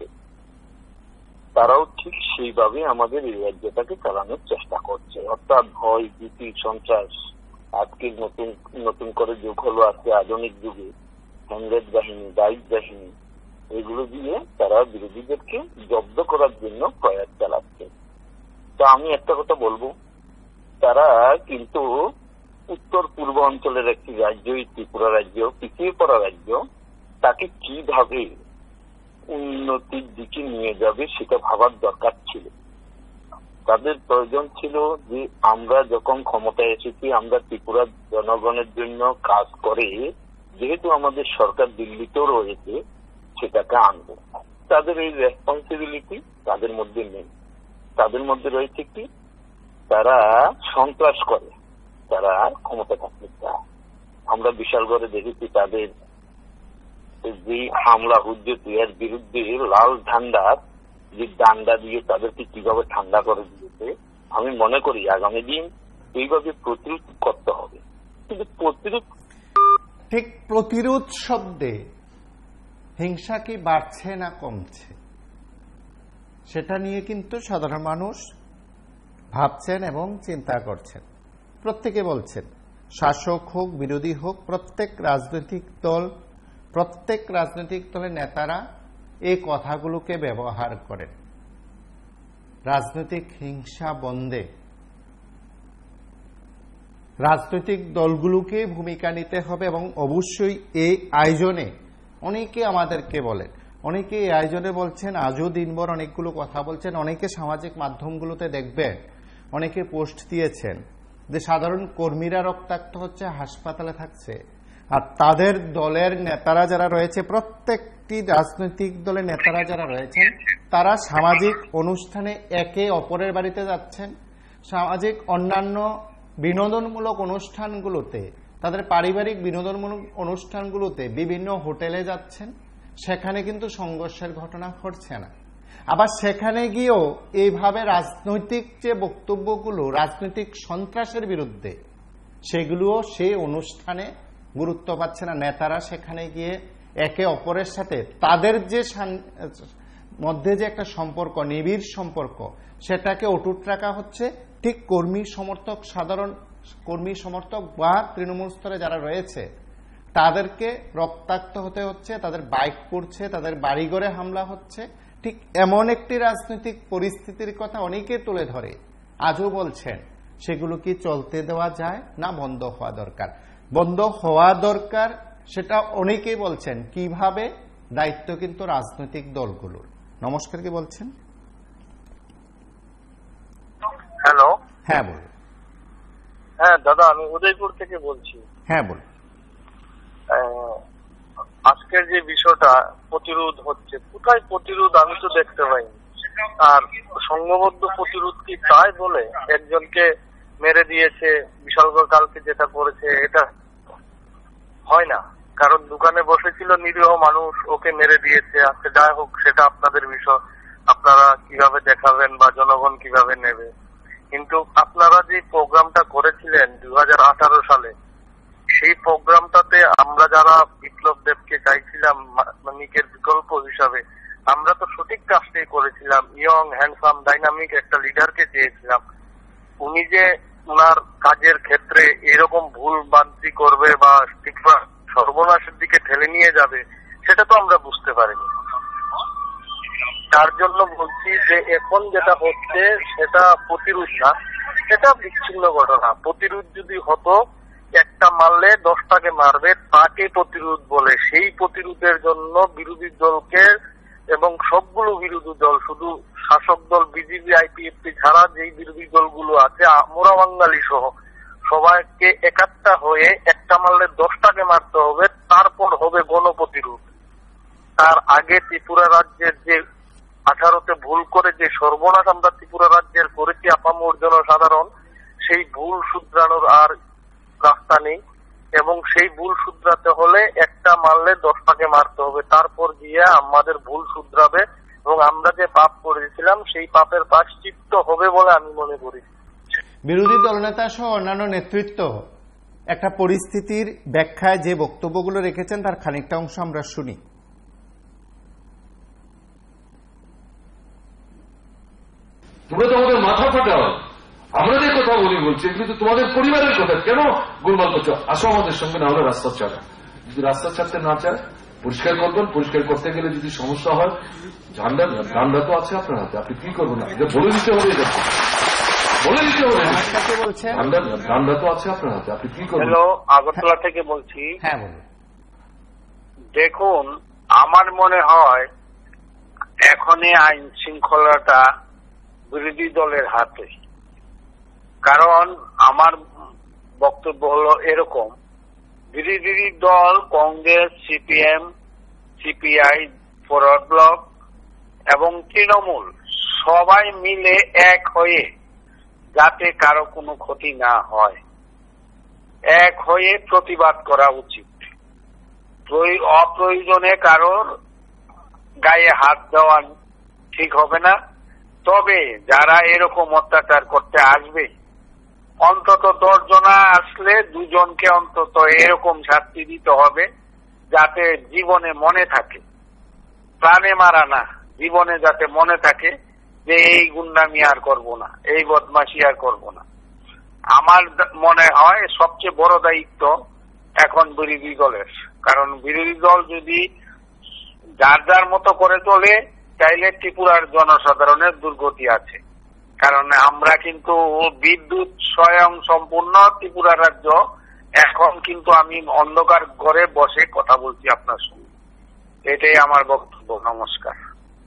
তারাও ঠিক সেইভাবে আমাদের এই রাজ্যটাকে চালানোর চেষ্টা করছে। অর্থাৎ ভয়, ভীতি, সন্ত্রাস। আজকে নতুন নতুন করে যুগ হলো, আজকে আধুনিক যুগে কংগ্রেস বাহিনী, বাইক বাহিনী, এগুলো দিয়ে তারা বিরোধীদেরকে জব্দ করার জন্য প্রয়াস চালাচ্ছে। তা আমি একটা কথা বলবো, তারা কিন্তু উত্তর পূর্ব অঞ্চলের একটি রাজ্য, ত্রিপুরা রাজ্য, পিছিয়ে পড়া রাজ্য, তাকে কিভাবে উন্নতির দিকে নিয়ে যাবে সেটা ভাবার দরকার ছিল। তাদের প্রয়োজন ছিল যে আমরা যখন ক্ষমতায় এসেছি, আমরা ত্রিপুরার জনগণের জন্য কাজ করে, যেহেতু আমাদের সরকার দিল্লিতেও রয়েছে, সেটাকে আনবো। তাদের এই রেসপন্সিবিলিটি তাদের মধ্যে নেই। তাদের মধ্যে রয়েছে কি, তারা সন্ত্রাস করে, তারা ক্ষমতা থাকতে চায়। আমরা বিশালগড়ে দেখেছি তাদের যে হামলা হুজ্জত, এর বিরুদ্ধে লাল ঝান্ডার যে ডান্ডা দিয়ে তাদেরকে কিভাবে ঠান্ডা করে দিয়েছে। আমি মনে করি আগামী দিন এইভাবে প্রতিরোধ করতে হবে। কিন্তু প্রতিরোধ, ঠিক প্রতিরোধ শব্দে হিংসা কি বাড়ছে না কমছে, সেটা নিয়ে কিন্তু সাধারণ মানুষ ভাবছেন এবং চিন্তা করছেন। প্রত্যেকে বলছেন, শাসক হোক, বিরোধী হোক, প্রত্যেক রাজনৈতিক দল, প্রত্যেক রাজনৈতিক দলের নেতারা এই কথাগুলোকে ব্যবহার করেন। রাজনৈতিক হিংসা বন্ধে রাজনৈতিক দলগুলোকে ভূমিকা নিতে হবে এবং অবশ্যই এই আয়োজনে অনেকে আমাদেরকে বলেন, অনেকে এই আয়োজনে বলছেন, আজও দিনভর অনেকগুলো কথা বলছেন, অনেকে সামাজিক মাধ্যমগুলোতে দেখবেন, অনেকে পোস্ট দিয়েছেন যে সাধারণ কর্মীরা রক্তাক্ত হচ্ছে, হাসপাতালে থাকছে, আর তাদের দলের নেতারা যারা রয়েছে, প্রত্যেকটি রাজনৈতিক দলের নেতারা যারা রয়েছেন, তারা সামাজিক অনুষ্ঠানে একে অপরের বাড়িতে যাচ্ছেন, সামাজিক অন্যান্য বিনোদনমূলক অনুষ্ঠানগুলোতে, তাদের পারিবারিক বিনোদনমূলক অনুষ্ঠানগুলোতে বিভিন্ন হোটেলে যাচ্ছেন, সেখানে কিন্তু সংঘর্ষের ঘটনা ঘটছে না। আবার সেখানে গিয়েও এইভাবে রাজনৈতিক যে বক্তব্যগুলো, রাজনৈতিক সন্ত্রাসের বিরুদ্ধে, সেগুলোও সেই অনুষ্ঠানে গুরুত্ব পাচ্ছে না। নেতারা সেখানে গিয়ে একে অপরের সাথে তাদের যে মধ্যে যে একটা সম্পর্ক, নিবিড় সম্পর্ক, সেটাকে অটুট রাখা হচ্ছে। ঠিক কর্মী সমর্থক, সাধারণ কর্মী সমর্থক বা তৃণমূল স্তরে যারা রয়েছে, তাদেরকে রক্তাক্ত হতে হচ্ছে, তাদের বাইক পড়ছে, তাদের বাড়িঘরে হামলা হচ্ছে। ঠিক এমন একটি রাজনৈতিক পরিস্থিতির কথা অনেকে তুলে ধরে, আজও বলছেন সেগুলো কি চলতে দেওয়া যায় না বন্ধ হওয়া দরকার? বন্ধ হওয়া দরকার সেটা অনেকেই বলছেন। কিভাবে? দায়িত্ব কিন্তু রাজনৈতিক দলগুলোর। নমস্কার, কি বলছেন? হ্যালো। হ্যাঁ বলুন। হ্যাঁ দাদা, আমি উদয়পুর থেকে বলছি। হ্যাঁ বলুন। আজকের যে বিষয়টা প্রতিরোধ হচ্ছে, কোথায় প্রতিরোধ আমি তো দেখতে পাইনি। আর সংঘবদ্ধ প্রতিরোধ কি তাই বলে একজনকে মেরে দিয়েছে বিশালগড় কালকে যেটা করেছে, এটা হয় না। কারণ দোকানে বসেছিল নিরীহ মানুষ, ওকে মেরে দিয়েছে। আচ্ছা যাই হোক, সেটা আপনাদের বিষয়, আপনারা কিভাবে দেখাবেন বা জনগণ কিভাবে নেবে। কিন্তু আপনারা যে প্রোগ্রামটা করেছিলেন দুই হাজার আঠারো সালে, সেই প্রোগ্রামটাতে আমরা যারা বিপ্লব দেবকে চাইছিলাম মানিকের বিকল্প হিসাবে, আমরা তো সঠিক কাজটাই করেছিলাম। ইয়ং হ্যান্ডসাম ডাইনামিক একটা লিডারকে চেয়েছিলাম। উনি যে উনার কাজের ক্ষেত্রে এরকম ভুল বান্তি করবে বা সর্বনাশের দিকে ঠেলে নিয়ে যাবে, সেটা তো আমরা বুঝতে পারিনি। তার জন্য বলছি যে এখন যেটা হচ্ছে সেটা প্রতিরোধ না, সেটা বিচ্ছিন্ন ঘটনা। প্রতিরোধ যদি হতো, একটা মারলে দশটাকে মারবে, তাকে প্রতিরোধ বলে। সেই প্রতিরোধের জন্য বিরোধী দলকে এবং সবগুলো বিরোধী দল, শুধু শাসক দল বিজেপি আইপিএফপি ছাড়া যেই বিরোধী দলগুলো আছে, মোরা বাঙালি সহ সবাইকে একাত্তা হয়ে একটা মারলে দশটাকে মারতে হবে, তারপর হবে গণপ্রতিরোধ। তার আগে ত্রিপুরা রাজ্যের যে আঠারোতে ভুল করে যে সর্বনাশ আমরা ত্রিপুরা রাজ্যের করেছি আপামর জনসাধারণ, সেই ভুল শুধরানোর আর রাস্তা নেই। এবং সেই ভুল শুধরাতে হলে একটা মারলে দশটাকে মারতে হবে, তারপর গিয়ে আমাদের ভুল শুধরাবে এবং আমরা যে পাপ করেছিলাম সেই পাপের প্রায়শ্চিত্ত হবে বলে আমি মনে করি। বিরোধী দলনেতা সহ অন্যান্য নেতৃত্ব একটা পরিস্থিতির ব্যাখ্যায় যে বক্তব্যগুলো রেখেছেন তার খানিকটা অংশ আমরা শুনি। তোমরা তো আমাদের মাথা ফাটাও, আমরা যে কথা বলি বলছি, কিন্তু তোমাদের পরিবারের কথা কেন গোলমাল করছো? আসো আমাদের সঙ্গে, না হলে রাস্তা ছাড়া। যদি রাস্তা ছাড়তে না চায়, পরিষ্কার করবেন। পরিষ্কার করতে গেলে যদি সমস্যা হয়, ঝান্ডা ঝান্ডা তো আছে আপনার হাতে, আপনি কি করবেন? বলে দিতে হবে, বলে দিতে হবে। ঝান্ডা ঝান্ডা তো আছে আপনার হাতে, আপনি কি করবেন? হ্যালো, আগরতলা থেকে বলছি। হ্যাঁ বলুন। দেখুন, আমার মনে হয় এখনই আইন শৃঙ্খলাটা বিরোধী দলের হাতে। কারণ আমার বক্তব্য হলো এরকম, বিরোধী দল কংগ্রেস, সিপিএম, সিপিআই, ফরওয়ার্ড ব্লক এবং তৃণমূল সবাই মিলে এক হয়ে, যাতে কারো কোনো ক্ষতি না হয়, এক হয়ে প্রতিবাদ করা উচিত। অপ্রয়োজনে কারোর গায়ে হাত দেওয়া ঠিক হবে না। তবে যারা এরকম অত্যাচার করতে আসবে, অন্তত দশ জনা আসলে দুজনকে অন্তত এরকম শাস্তি দিতে হবে, যাতে জীবনে মনে থাকে, প্রাণে মারা না, জীবনে যাতে মনে থাকে যে এই গুন্ডামি আর করবো না, এই বদমাশি আর করবো না। আমার মনে হয় সবচেয়ে বড় দায়িত্ব এখন বিরোধী দলের। কারণ বিরোধী দল যদি যার যার মতো করে চলে, চাইলে ত্রিপুরার জনসাধারণের দুর্গতি আছে। কারণ আমরা কিন্তু বিদ্যুৎ স্বয়ং সম্পূর্ণ ত্রিপুরা রাজ্য। এখন কিন্তু আমি অন্ধকার ঘরে বসে কথা বলছি আপনার সঙ্গে। এটাই আমার বক্তব্য। নমস্কার।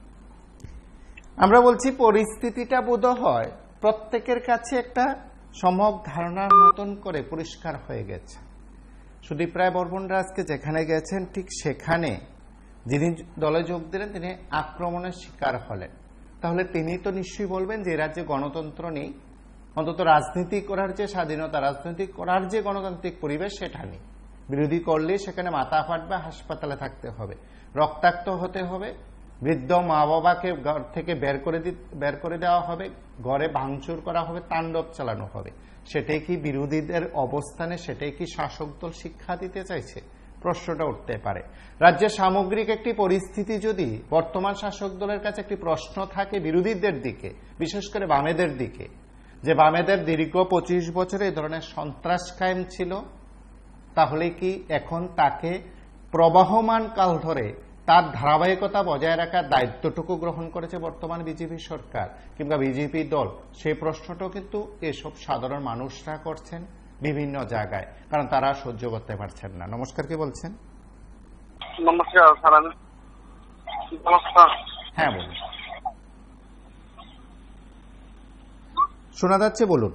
আমরা বলছি পরিস্থিতিটা বোধ হয় প্রত্যেকের কাছে একটা সম্যক ধারণার মতন করে পরিষ্কার হয়ে গেছে। সুদীপ রায় বর্মনরা আজকে যেখানে গেছেন, ঠিক সেখানে যিনি দলে যোগ দিলেন তিনি আক্রমণের শিকার হলেন। তাহলে তিনি তো নিশ্চয়ই বলবেন যে রাজ্যে গণতন্ত্র নেই, অন্তত রাজনীতি করার যে স্বাধীনতা, রাজনীতি করার যে গণতান্ত্রিক পরিবেশ সেটা নেই। বিরোধী করলে সেখানে মাথা ফাটবে, হাসপাতালে থাকতে হবে, রক্তাক্ত হতে হবে, বৃদ্ধ মা বাবাকে ঘর থেকে বের করে বের করে দেওয়া হবে, ঘরে ভাঙচুর করা হবে, তাণ্ডব চালানো হবে। সেটাই কি বিরোধীদের অবস্থানে, সেটাই কি শাসক দল শিক্ষা দিতে চাইছে? প্রশ্নটা উঠতে পারে। রাজ্যের সামগ্রিক একটি পরিস্থিতি যদি বর্তমান শাসক দলের কাছে একটি প্রশ্ন থাকে বিরোধীদের দিকে, বিশেষ করে বামেদের দিকে, যে বামেদের দীর্ঘ পঁচিশ বছরে এই ধরনের সন্ত্রাস কায়েম ছিল, তাহলে কি এখন তাকে প্রবাহমান কাল ধরে তার ধারাবাহিকতা বজায় রাখার দায়িত্বটুকু গ্রহণ করেছে বর্তমান বিজেপি সরকার কিংবা বিজেপি দল? সেই প্রশ্নটাও কিন্তু এসব সাধারণ মানুষরা করছেন বিভিন্ন জায়গায়, কারণ তারা সহ্য করতে পারছেন না। নমস্কার, কে বলছেন? নমস্কার স্যার, আমি নমস্কার। হ্যাঁ বলুন, শোনা যাচ্ছে, বলুন।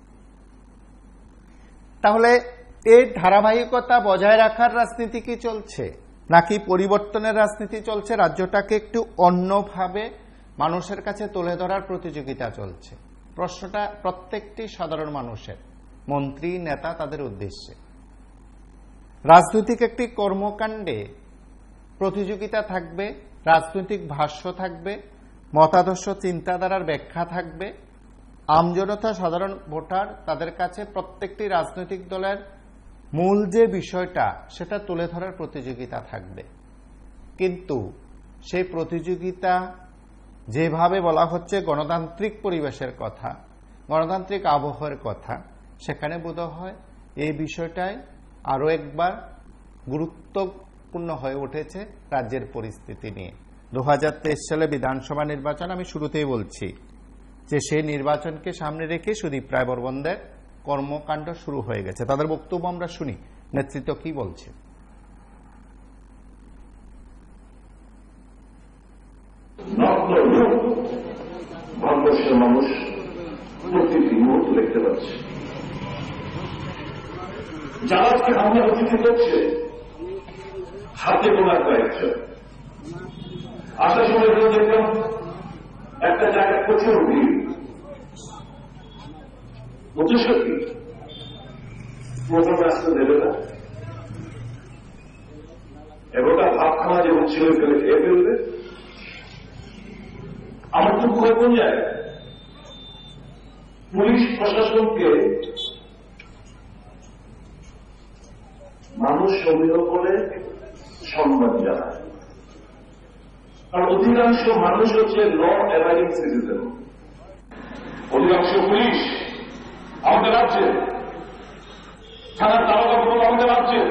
তাহলে এই ধারাবাহিকতা বজায় রাখার রাজনীতি কি চলছে, নাকি পরিবর্তনের রাজনীতি চলছে? রাজ্যটাকে একটু অন্যভাবে মানুষের কাছে তুলে ধরার প্রতিযোগিতা চলছে। প্রশ্নটা প্রত্যেকটি সাধারণ মানুষের, মন্ত্রী নেতা তাদের উদ্দেশ্যে। রাজনৈতিক একটি কর্মকাণ্ডে প্রতিযোগিতা থাকবে, রাজনৈতিক ভাষ্য থাকবে, মতাদর্শ চিন্তাধারার ব্যাখ্যা থাকবে। আমজনতা, সাধারণ ভোটার, তাদের কাছে প্রত্যেকটি রাজনৈতিক দলের মূল যে বিষয়টা সেটা তুলে ধরার প্রতিযোগিতা থাকবে। কিন্তু সেই প্রতিযোগিতা যেভাবে বলা হচ্ছে গণতান্ত্রিক পরিবেশের কথা, গণতান্ত্রিক আবহাওয়ার কথা, সেখানে বোধহয় এই বিষয়টাই আরো একবার গুরুত্বপূর্ণ হয়ে উঠেছে রাজ্যের পরিস্থিতি নিয়ে। দু হাজার তেইশ সালে বিধানসভা নির্বাচন, আমি শুরুতেই বলছি যে সেই নির্বাচনকে সামনে রেখে সুদীপ রায় বর্মনদের কর্মকাণ্ড শুরু হয়ে গেছে। তাদের বক্তব্য আমরা শুনি, নেতৃত্ব কি বলছে। ভারতবর্ষের মানুষ প্রতিটি মুহূর্ত দেখতে পাচ্ছে। যারা আজকে হামলা অতিথি করছে হাতে গোনা কয়েকজন। আসার সময় দেখলাম একটা জায়গায় প্রচুর ভিড়। উদ্দেশ্য কি? প্রথম রাস্তা দেবে না, এবারটা ভাত খাওয়া যে উচ্ছিল ফেলে খেয়ে ফেলবে। আমার তো ভয় কোন যায়, পুলিশ প্রশাসনকে মানুষ সমীহ করে সম্মান জানায়, কারণ অধিকাংশ মানুষ হচ্ছে ল অ্যাবাইডিং সিটিজেন। অধিকাংশ পুলিশ আমাদের রাজ্যে, থানার দারোগাগুলো আমাদের রাজ্যে,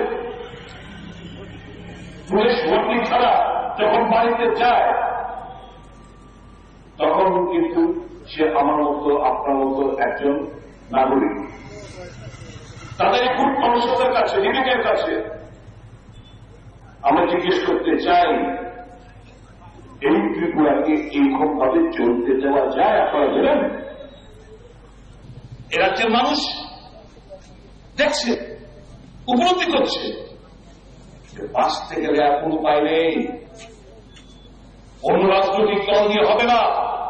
পুলিশ ভর্তি ছাড়া যখন বাড়িতে যায় তখন কিন্তু সে আমার মতো আপনার মতো একজন নাগরিক। তাদের খুব মানুষের কাছে, বিবেকের কাছে আমরা জিজ্ঞেস করতে চাই, এই ত্রিপুরাকে এইরকম ভাবে চলতে দেওয়া যায়? আপনারা জানেন এ রাজ্যের মানুষ দেখছে, উপলব্ধি করছে, বাঁচতে গেলে আর কোন উপায় নেই। অন্য রাজনৈতিক দল দিয়ে হবে না।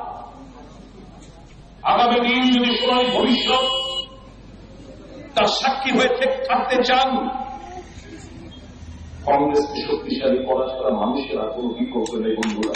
আগামী দিন যদি সোনালী ভবিষ্যৎ তার সাক্ষী হয়ে থাকতে চান, কংগ্রেসকে শক্তিশালী করা ছাড়া মানুষের আর কোন বিকল্প নেই। বন্ধুরা,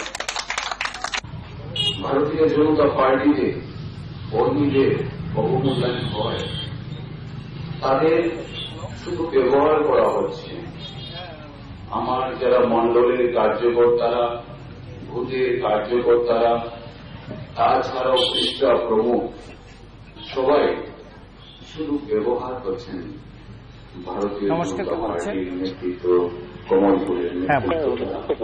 ভারতীয় জনতা পার্টিতে কর্মীদের অবমূল্যায়ন হয়, তাদের শুধু ব্যবহার করা হচ্ছে। আমার যারা মন্ডলের কার্যকর্তারা, ভূতের কার্যকর্তারা, তাছাড়াও কৃষ্ণা প্রমুখ সবাই শুধু ব্যবহার করছেন ভারতীয় জনতা পার্টির নেতৃত্ব, কমলপুরের নেতৃত্ব।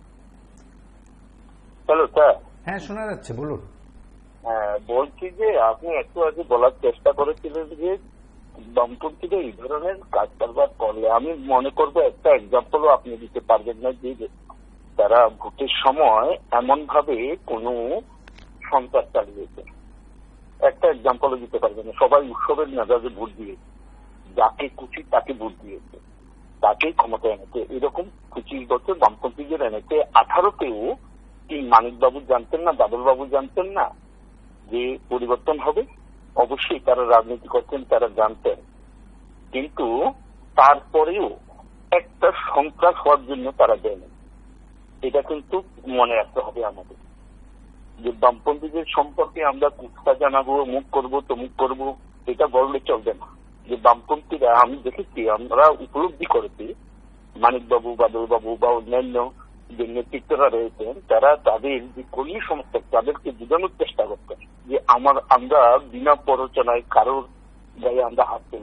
Hello sir. হ্যাঁ, শোনা যাচ্ছে, বলুন। হ্যাঁ, বলছি যে আপনি একটু আগে বলার চেষ্টা করেছিলেন যে দম্পতিরা এই ধরনের কাজ কারবার করলে, আমি মনে করবো একটা এক্সাম্পলও আপনি দিতে পারবেন না যে তারা ভোটের সময় এমন ভাবে কোন সন্ত্রাস চালিয়েছে। একটা এক্সাম্পলও দিতে পারবেন না। সবাই উৎসবের মেজাজে ভোট দিয়েছে, যাকে খুশি তাকে ভোট দিয়েছে, তাকেই ক্ষমতা এনেছে। এরকম পঁচিশ বছর বামপন্থীদের এনেছে। আঠারোতেও কি মানিকবাবু জানতেন না, বাদলবাবু জানতেন না যে পরিবর্তন হবে? অবশ্যই তারা রাজনীতি করতেন, তারা জানতেন, কিন্তু তারপরেও একটা সন্ত্রাস হওয়ার জন্য তারা দেয়নি। এটা কিন্তু মনে রাখতে হবে আমাদের, যে বামপন্থীদের সম্পর্কে আমরা কুৎসা জানাবো, মুখ করবো তমুক করবো, এটা বললে চলবে না। যে বামপন্থীরা, আমি দেখেছি, আমরা উপলব্ধি করেছি, মানিকবাবু, বাদলবাবু বা অন্যান্য যে নেতৃত্বরা রয়েছেন, তারা তাদের যে কর্মী সমর্থক তাদেরকে বোঝানোর চেষ্টা করতেন যে আমার আমরা বিনা প্ররোচনায় কারোর গায়ে আমরা হাত তুলব না।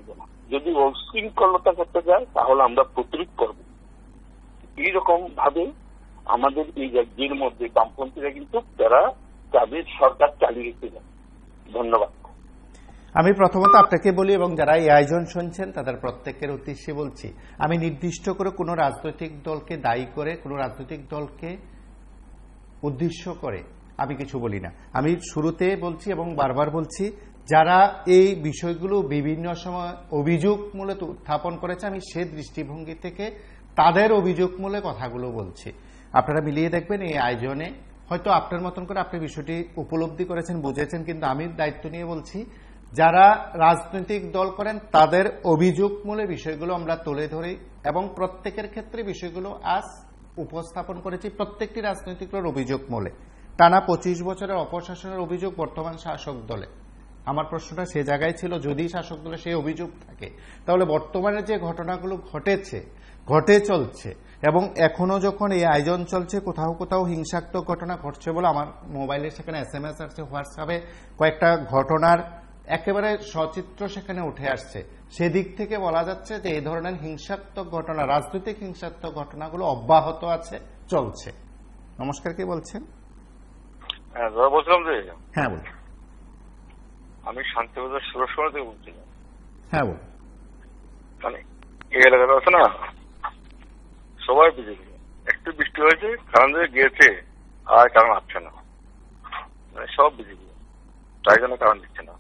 যদি উশৃঙ্খলতা করতে যায় তাহলে আমরা প্রতিরোধ করব। এইরকম ভাবে আমাদের এই রাজ্যের মধ্যে বামপন্থীরা কিন্তু তারা তাদের সরকার চালিয়ে রেখে যায়। ধন্যবাদ। আমি প্রথমত আপনাকে বলি এবং যারা এই আয়োজন শুনছেন তাদের প্রত্যেকের উদ্দেশ্যে বলছি, আমি নির্দিষ্ট করে কোনো রাজনৈতিক দলকে দায়ী করে, কোনো রাজনৈতিক দলকে উদ্দেশ্য করে আমি কিছু বলি না। আমি শুরুতে বলছি এবং বারবার বলছি, যারা এই বিষয়গুলো বিভিন্ন সময় অভিযোগমূলে উত্থাপন করেছে, আমি সে দৃষ্টিভঙ্গি থেকে তাদের অভিযোগমূলে কথাগুলো বলছি। আপনারা মিলিয়ে দেখবেন এই আয়োজনে হয়তো আপনার মতন করে আপনি বিষয়টি উপলব্ধি করেছেন, বুঝেছেন, কিন্তু আমি দায়িত্ব নিয়ে বলছি যারা রাজনৈতিক দল করেন তাদের অভিযোগমূলে বিষয়গুলো আমরা তুলে ধরি এবং প্রত্যেকের ক্ষেত্রে বিষয়গুলো আজ উপস্থাপন করেছি। প্রত্যেকটি রাজনৈতিক দলের অভিযোগমূলে টানা পঁচিশ বছরের অপশাসনের অভিযোগ বর্তমান শাসক দলে। আমার প্রশ্নটা সে জায়গায় ছিল, যদি শাসক দলে সেই অভিযোগ থাকে তাহলে বর্তমানে যে ঘটনাগুলো ঘটেছে, ঘটে চলছে এবং এখনো যখন এই আয়োজন চলছে কোথাও কোথাও হিংসাত্মক ঘটনা ঘটছে বলে আমার মোবাইলে সেখানে এস এম এস আসছে, হোয়াটসঅ্যাপে কয়েকটা ঘটনার একেবারে সচিত্র সেখানে উঠে আসছে। সেদিক থেকে বলা যাচ্ছে যে এই ধরনের হিংসাত্মক ঘটনা, রাজনৈতিক হিংসাত্মক ঘটনাগুলো অব্যাহত আছে, চলছে। নমস্কার, কে বলছেন? হ্যাঁ দাদা বলছিলাম যে, হ্যাঁ বলুন। আমি শান্তিবাজার সুরসমা থেকে বলছিলাম। হ্যাঁ বলুন। মানে এই এলাকাটা আছে না, সবাই বিজেপি। একটু বৃষ্টি হয়েছে, কারণ যে গিয়েছে আর কারণ আসছে না, মানে সব বিজেপি, তাই জন্য কারণ দিচ্ছে না।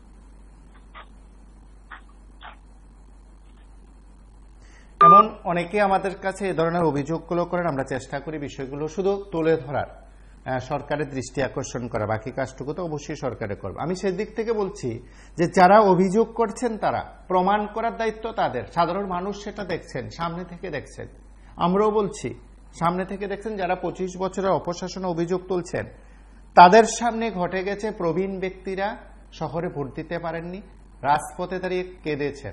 এমন অনেকে আমাদের কাছে এ ধরনের অভিযোগগুলো করেন, আমরা চেষ্টা করি বিষয়গুলো শুধু তুলে ধরার, সরকারের দৃষ্টি আকর্ষণ করা, বাকি কাজটুকু তো অবশ্যই সরকারে করবে। আমি সেদিক থেকে বলছি যে যারা অভিযোগ করছেন তারা প্রমাণ করার দায়িত্ব তাদের। সাধারণ মানুষ সেটা দেখছেন, সামনে থেকে দেখছেন, আমরাও বলছি সামনে থেকে দেখছেন। যারা পঁচিশ বছরের অপশাসনে অভিযোগ তুলছেন তাদের সামনে ঘটে গেছে, প্রবীণ ব্যক্তিরা শহরে ভোট দিতে পারেননি, রাজপথে দাঁড়িয়ে কেঁদেছেন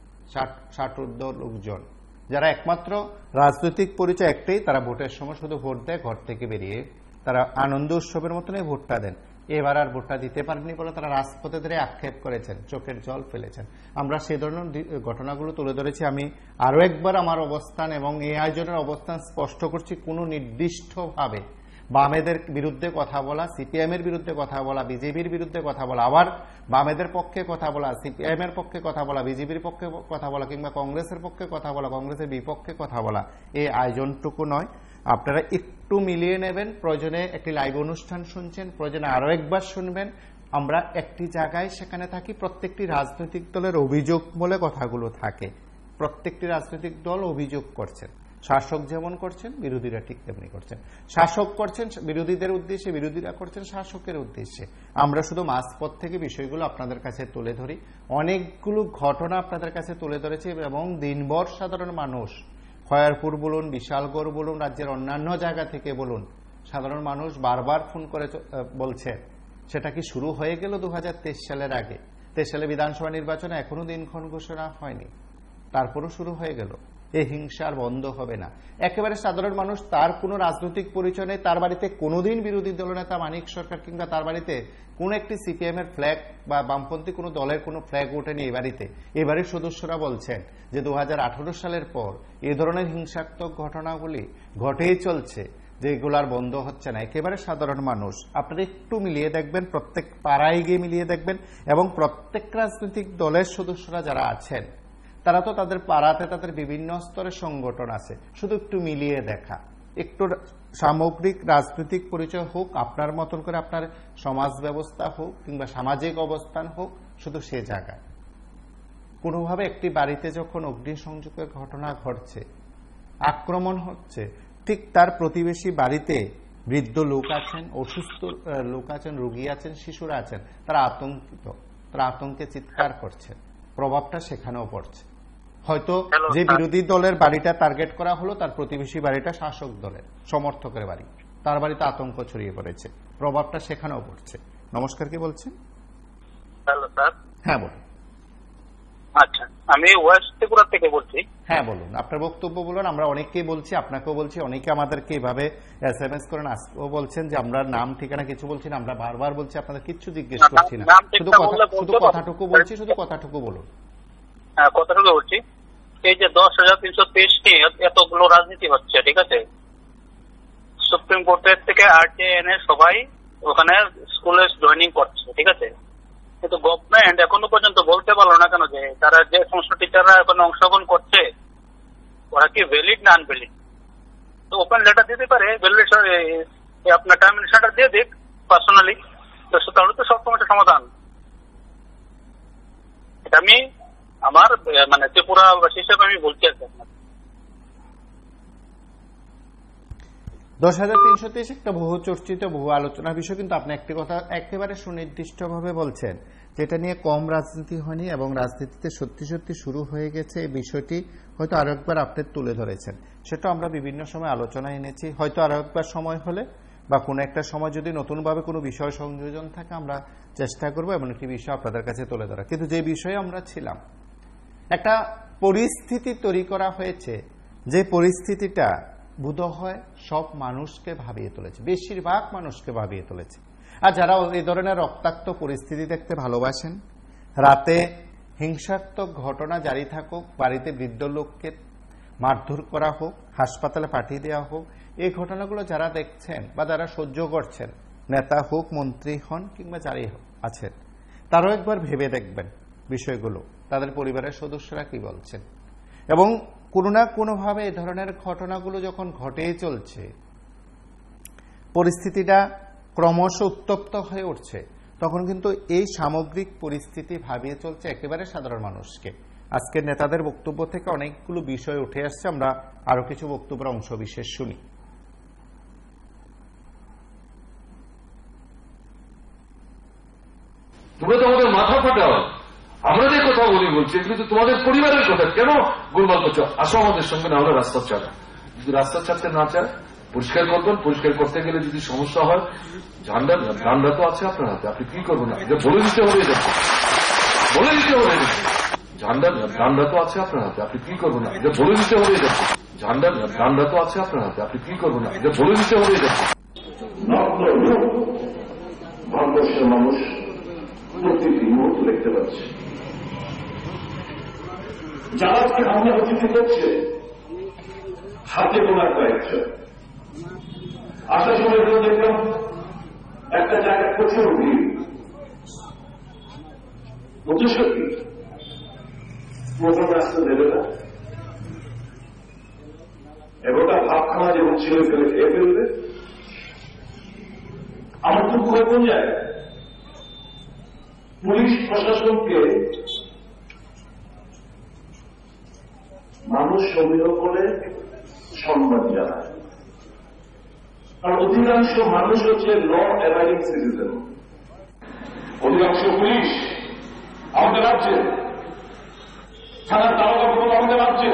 ষাট ঊর্ধ্ব লোকজন, যারা একমাত্র রাজনৈতিক পরিচয় একটাই, তারা ভোটের সময় শুধু ভোট দেয়, ঘর থেকে বেরিয়ে তারা আনন্দ উৎসবের মতনই ভোটটা দেন। এবার আর ভোটটা দিতে পারেননি বলে তারা রাজপথে ধরে আক্ষেপ করেছেন, চোখের জল ফেলেছেন। আমরা সেই ধরনের ঘটনাগুলো তুলে ধরেছি। আমি আরো একবার আমার অবস্থান এবং এই আয়োজনের অবস্থান স্পষ্ট করছি, কোনো নির্দিষ্টভাবে বামেদের বিরুদ্ধে কথা বলা, সিপিএম এর বিরুদ্ধে কথা বলা, বিজেপির বিরুদ্ধে কথা বলা, আবার বামেদের পক্ষে কথা বলা, সিপিএম এর পক্ষে কথা বলা, বিজেপির পক্ষে কথা বলা, কিংবা কংগ্রেসের পক্ষে কথা বলা, কংগ্রেসের বিপক্ষে কথা বলা এই আয়োজনটুকু নয়। আপনারা একটু মিলিয়ে নেবেন। প্রয়োজনে একটি লাইভ অনুষ্ঠান শুনছেন, প্রয়োজনে আরো একবার শুনবেন। আমরা একটি জায়গায় সেখানে থাকি, প্রত্যেকটি রাজনৈতিক দলের অভিযোগ বলে কথাগুলো থাকে। প্রত্যেকটি রাজনৈতিক দল অভিযোগ করছেন, শাসক যেমন করছেন বিরোধীরা ঠিক তেমনি করছেন। শাসক করছেন বিরোধীদের উদ্দেশ্যে, বিরোধীরা করছেন শাসকের উদ্দেশ্যে। আমরা শুধু মাঝপথ থেকে বিষয়গুলো আপনাদের কাছে তুলে ধরি। অনেকগুলো ঘটনা আপনাদের কাছে তুলে ধরেছি এবং দিনভর সাধারণ মানুষ, খয়ারপুর বলুন, বিশালগড় বলুন, রাজ্যের অন্যান্য জায়গা থেকে বলুন, সাধারণ মানুষ বারবার ফোন করে বলছে সেটা কি শুরু হয়ে গেল দু হাজার তেইশ সালের আগে? তেইশ সালে বিধানসভা নির্বাচনে এখনো দিনক্ষণ ঘোষণা হয়নি, তারপরও শুরু হয়ে গেল। এই হিংসার বন্ধ হবে না। একেবারে সাধারণ মানুষ, তার কোনো রাজনৈতিক পরিচয় নেই, তার বাড়িতে কোনোদিন বিরোধী দলনেতা মানিক সরকার কিংবা তার বাড়িতে কোন একটি সিপিএম এর ফ্ল্যাগ বা বামপন্থী কোনো দলের কোনো ফ্ল্যাগ ওঠেনি এই বাড়িতে। এবারের সদস্যরা বলছেন যে দু হাজার আঠারো সালের পর এই ধরনের হিংসাত্মক ঘটনাগুলি ঘটেই চলছে, যে এগুলার বন্ধ হচ্ছে না। একেবারে সাধারণ মানুষ, আপনারা একটু মিলিয়ে দেখবেন, প্রত্যেক পাড়ায় গিয়ে মিলিয়ে দেখবেন এবং প্রত্যেক রাজনৈতিক দলের সদস্যরা যারা আছেন তারা তো তাদের পাড়াতে তাদের বিভিন্ন স্তরের সংগঠন আছে, শুধু একটু মিলিয়ে দেখা, একটু সামগ্রিক রাজনৈতিক পরিচয় হোক, আপনার মতন করে আপনার সমাজ ব্যবস্থা হোক কিংবা সামাজিক অবস্থান হোক, শুধু সে জায়গায় কোনোভাবে একটি বাড়িতে যখন অগ্নিসংযোগের ঘটনা ঘটছে, আক্রমণ হচ্ছে, ঠিক তার প্রতিবেশী বাড়িতে বৃদ্ধ লোক আছেন, অসুস্থ লোক আছেন, রোগী আছেন, শিশুরা আছেন, তারা আতঙ্কিত, তারা আতঙ্কে চিৎকার করছেন, প্রভাবটা সেখানেও পড়ছে। হয়তো যে বিরোধী দলের বাড়িটা টার্গেট করা হলো, তার প্রতিবেশী বাড়িটা শাসক দলের সমর্থকের বাড়ি, তার বাড়িতে আতঙ্ক ছড়িয়ে পড়েছে, প্রভাবটা সেখানেও পড়ছে। নমস্কার, কি বলছেন? Hello sir. হ্যাঁ বলুন। আচ্ছা, আমি ওয়েস্ট ত্রিপুরা থেকে বলছি। হ্যাঁ বলুন, আপনার বক্তব্য বলুন। আমরা অনেককেই বলছি, আপনাকেও বলছি, অনেকে আমাদেরকে এভাবে এস এম এস করেন, আজকেও বলছেন যে আমরা নাম ঠিকানা কিছু বলছি না, আমরা বারবার বলছি আপনাদের কিচ্ছু জিজ্ঞেস করছি না, শুধু কথা শুধু কথাটুকু বলছি, শুধু কথাটুকু বলুন। কথাটা বলছি, এই যে দশ হাজার তিনশো তেইশ নিয়ে এতগুলো রাজনীতি হচ্ছে, ঠিক আছে, সুপ্রিম কোর্টের থেকে আরটিআইএন এর সবাই ওখানে স্কুলে জয়েনিং করছে, ঠিক আছে, কিন্তু গভর্নমেন্ট এখনো পর্যন্ত বলতে পারলো না কেন যে তারা যে সমস্ত টিচাররা এখন অংশগ্রহণ করছে ওরা কি ভ্যালিড না আনভ্যালিড। তো ওপেন লেটার দিতে পারে, ভ্যালিড আপনার টার্মিনেশনটা দিয়ে দিক পার্সোনালি, তো তাহলে তো সব সমস্যার সমাধান। এটা আমি আমার মানে ত্রিপুরাবাসী হিসেবে আমি বলছি আর কি। দশ হাজার তিনশো তেইশ একটা বহু চর্চিত বহু আলোচনার বিষয়, কিন্তু আপনি একটি কথা একেবারে সুনির্দিষ্টভাবে বলছেন যেটা নিয়ে কম রাজনীতি হয়নি এবং রাজনীতিতে সত্যি সত্যি শুরু হয়ে গেছে, এই বিষয়টি হয়তো আরো একবার আপনি তুলে ধরেছেন। সেটা আমরা বিভিন্ন সময় আলোচনায় এনেছি, হয়তো আরো একবার সময় হলে বা কোনো একটা সময় যদি নতুনভাবে কোনো বিষয় সংযোজন থাকে আমরা চেষ্টা করবো এমন একটি বিষয় আপনাদের কাছে তুলে ধরা। কিন্তু যে বিষয়ে আমরা ছিলাম, একটা পরিস্থিতি তৈরি করা হয়েছে, যে পরিস্থিতিটা বোধহয় সব মানুষকে ভাবিয়ে তুলেছে, বেশিরভাগ মানুষকে ভাবিয়ে তুলেছে। আর যারা এই ধরনের রক্তাক্ত পরিস্থিতি দেখতে ভালোবাসেন, রাতে হিংসাত্মক ঘটনা জারি থাকুক, বাড়িতে বৃদ্ধ লোককে মারধর করা হোক, হাসপাতালে পাঠিয়ে দেওয়া হোক, এই ঘটনাগুলো যারা দেখছেন বা যারা সহ্য করছেন, নেতা হোক, মন্ত্রী হন কিংবা যারাই আছেন, তারাও একবার ভেবে দেখবেন বিষয়গুলো, তাদের পরিবারের সদস্যরা কি বলছেন। এবং কোনো না কোনোভাবে এই ধরনের ঘটনাগুলো যখন ঘটেই চলছে, পরিস্থিতিটা ক্রমশ উত্তপ্ত হয়ে উঠছে, তখন কিন্তু এই সামগ্রিক পরিস্থিতি ভাবিয়ে চলছে একেবারে সাধারণ মানুষকে। আজকের নেতাদের বক্তব্য থেকে অনেকগুলো বিষয় উঠে আসছে, আমরা আরো কিছু বক্তব্যের অংশ বিশেষ শুনি। তোমরা তো আমাদের মাথা ফাটাও, আমরা যে কথা বলি বলছি এগুলো তো তোমাদের পরিবারের কথা, কেন গোলমাল করছো? আসো আমাদের সঙ্গে, না হলে রাস্তা চালা। যদি রাস্তা ছাড়তে না চায় পরিষ্কার করবেন, পরিষ্কার করতে গেলে যদি সমস্যা হয়, ঝান্ডা ঝান্ডা তো আছে আপনার হাতে, আপনি কি করবেন? এটা বলে দিতে হবে, এটা বলে দিতে হবে, ঝান্ডা ঝান্ডা তো আছে আপনার হাতে, আপনি কি করবেন? এটা বলে দিতে হবে, এটা ঝান্ডা ঝান্ডা তো আছে আপনার হাতে, আপনি কি করবেন? এটা বলে দিতে হবে, এটা ভারতবর্ষের মানুষ প্রতিটি মুহূর্ত দেখতে পাচ্ছে। যারা আজকে হামলা হচ্ছে করছে হাতে গোনা কয়েকজন। আসার সময় দেখলাম একটা জায়গায় প্রচুর ভিড়, উদ্দেশ্য কি? প্রথম রাস্তা দেবে না, এবারটা ভাব খাওয়া যেমন ছেলে ফেলে খেয়ে ফেলবে। আমার তো কোথায় কোন জায়গায় পুলিশ প্রশাসনকে মানুষ অভিযোগ করে সম্মান জানায়, আর অধিকাংশ মানুষ হচ্ছে ল অ্যাবাইডিং সিটিজেন। অধিকাংশ পুলিশ আমাদের রাজ্যে, থানার দারোগাগুলো আমাদের রাজ্যে,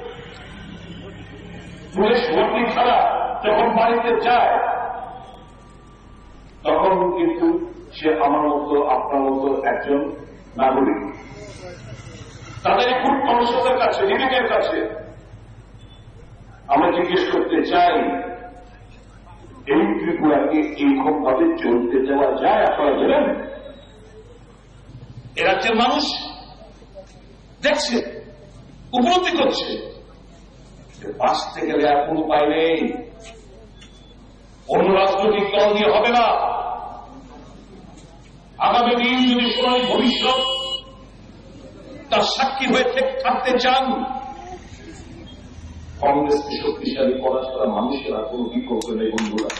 পুলিশ ভর্তি ছাড়া যখন বাড়িতে যায় তখন কিন্তু সে আমার মতো আপনার মতো একজন নাগরিক। তাদের খুব মানুষের কাছে, বিবেকের কাছে আমরা জিজ্ঞেস করতে চাই, এই ত্রিপুরাকে এইরকম ভাবে চলতে দেওয়া যায়? আপনারা জানেন এ রাজ্যের মানুষ দেখছে, উপলব্ধি করছে, বাঁচতে গেলে আর কোন উপায় নেই, অন্য রাজনৈতিক দল দিয়ে হবে না। আগামী দিন যদি সোনালী ভবিষ্যৎ তার সাক্ষী হয়ে থাকতে চান, কংগ্রেসকে শক্তিশালী করা ছাড়া মানুষের আর কোন বিকল্প নেই। বন্ধুরা,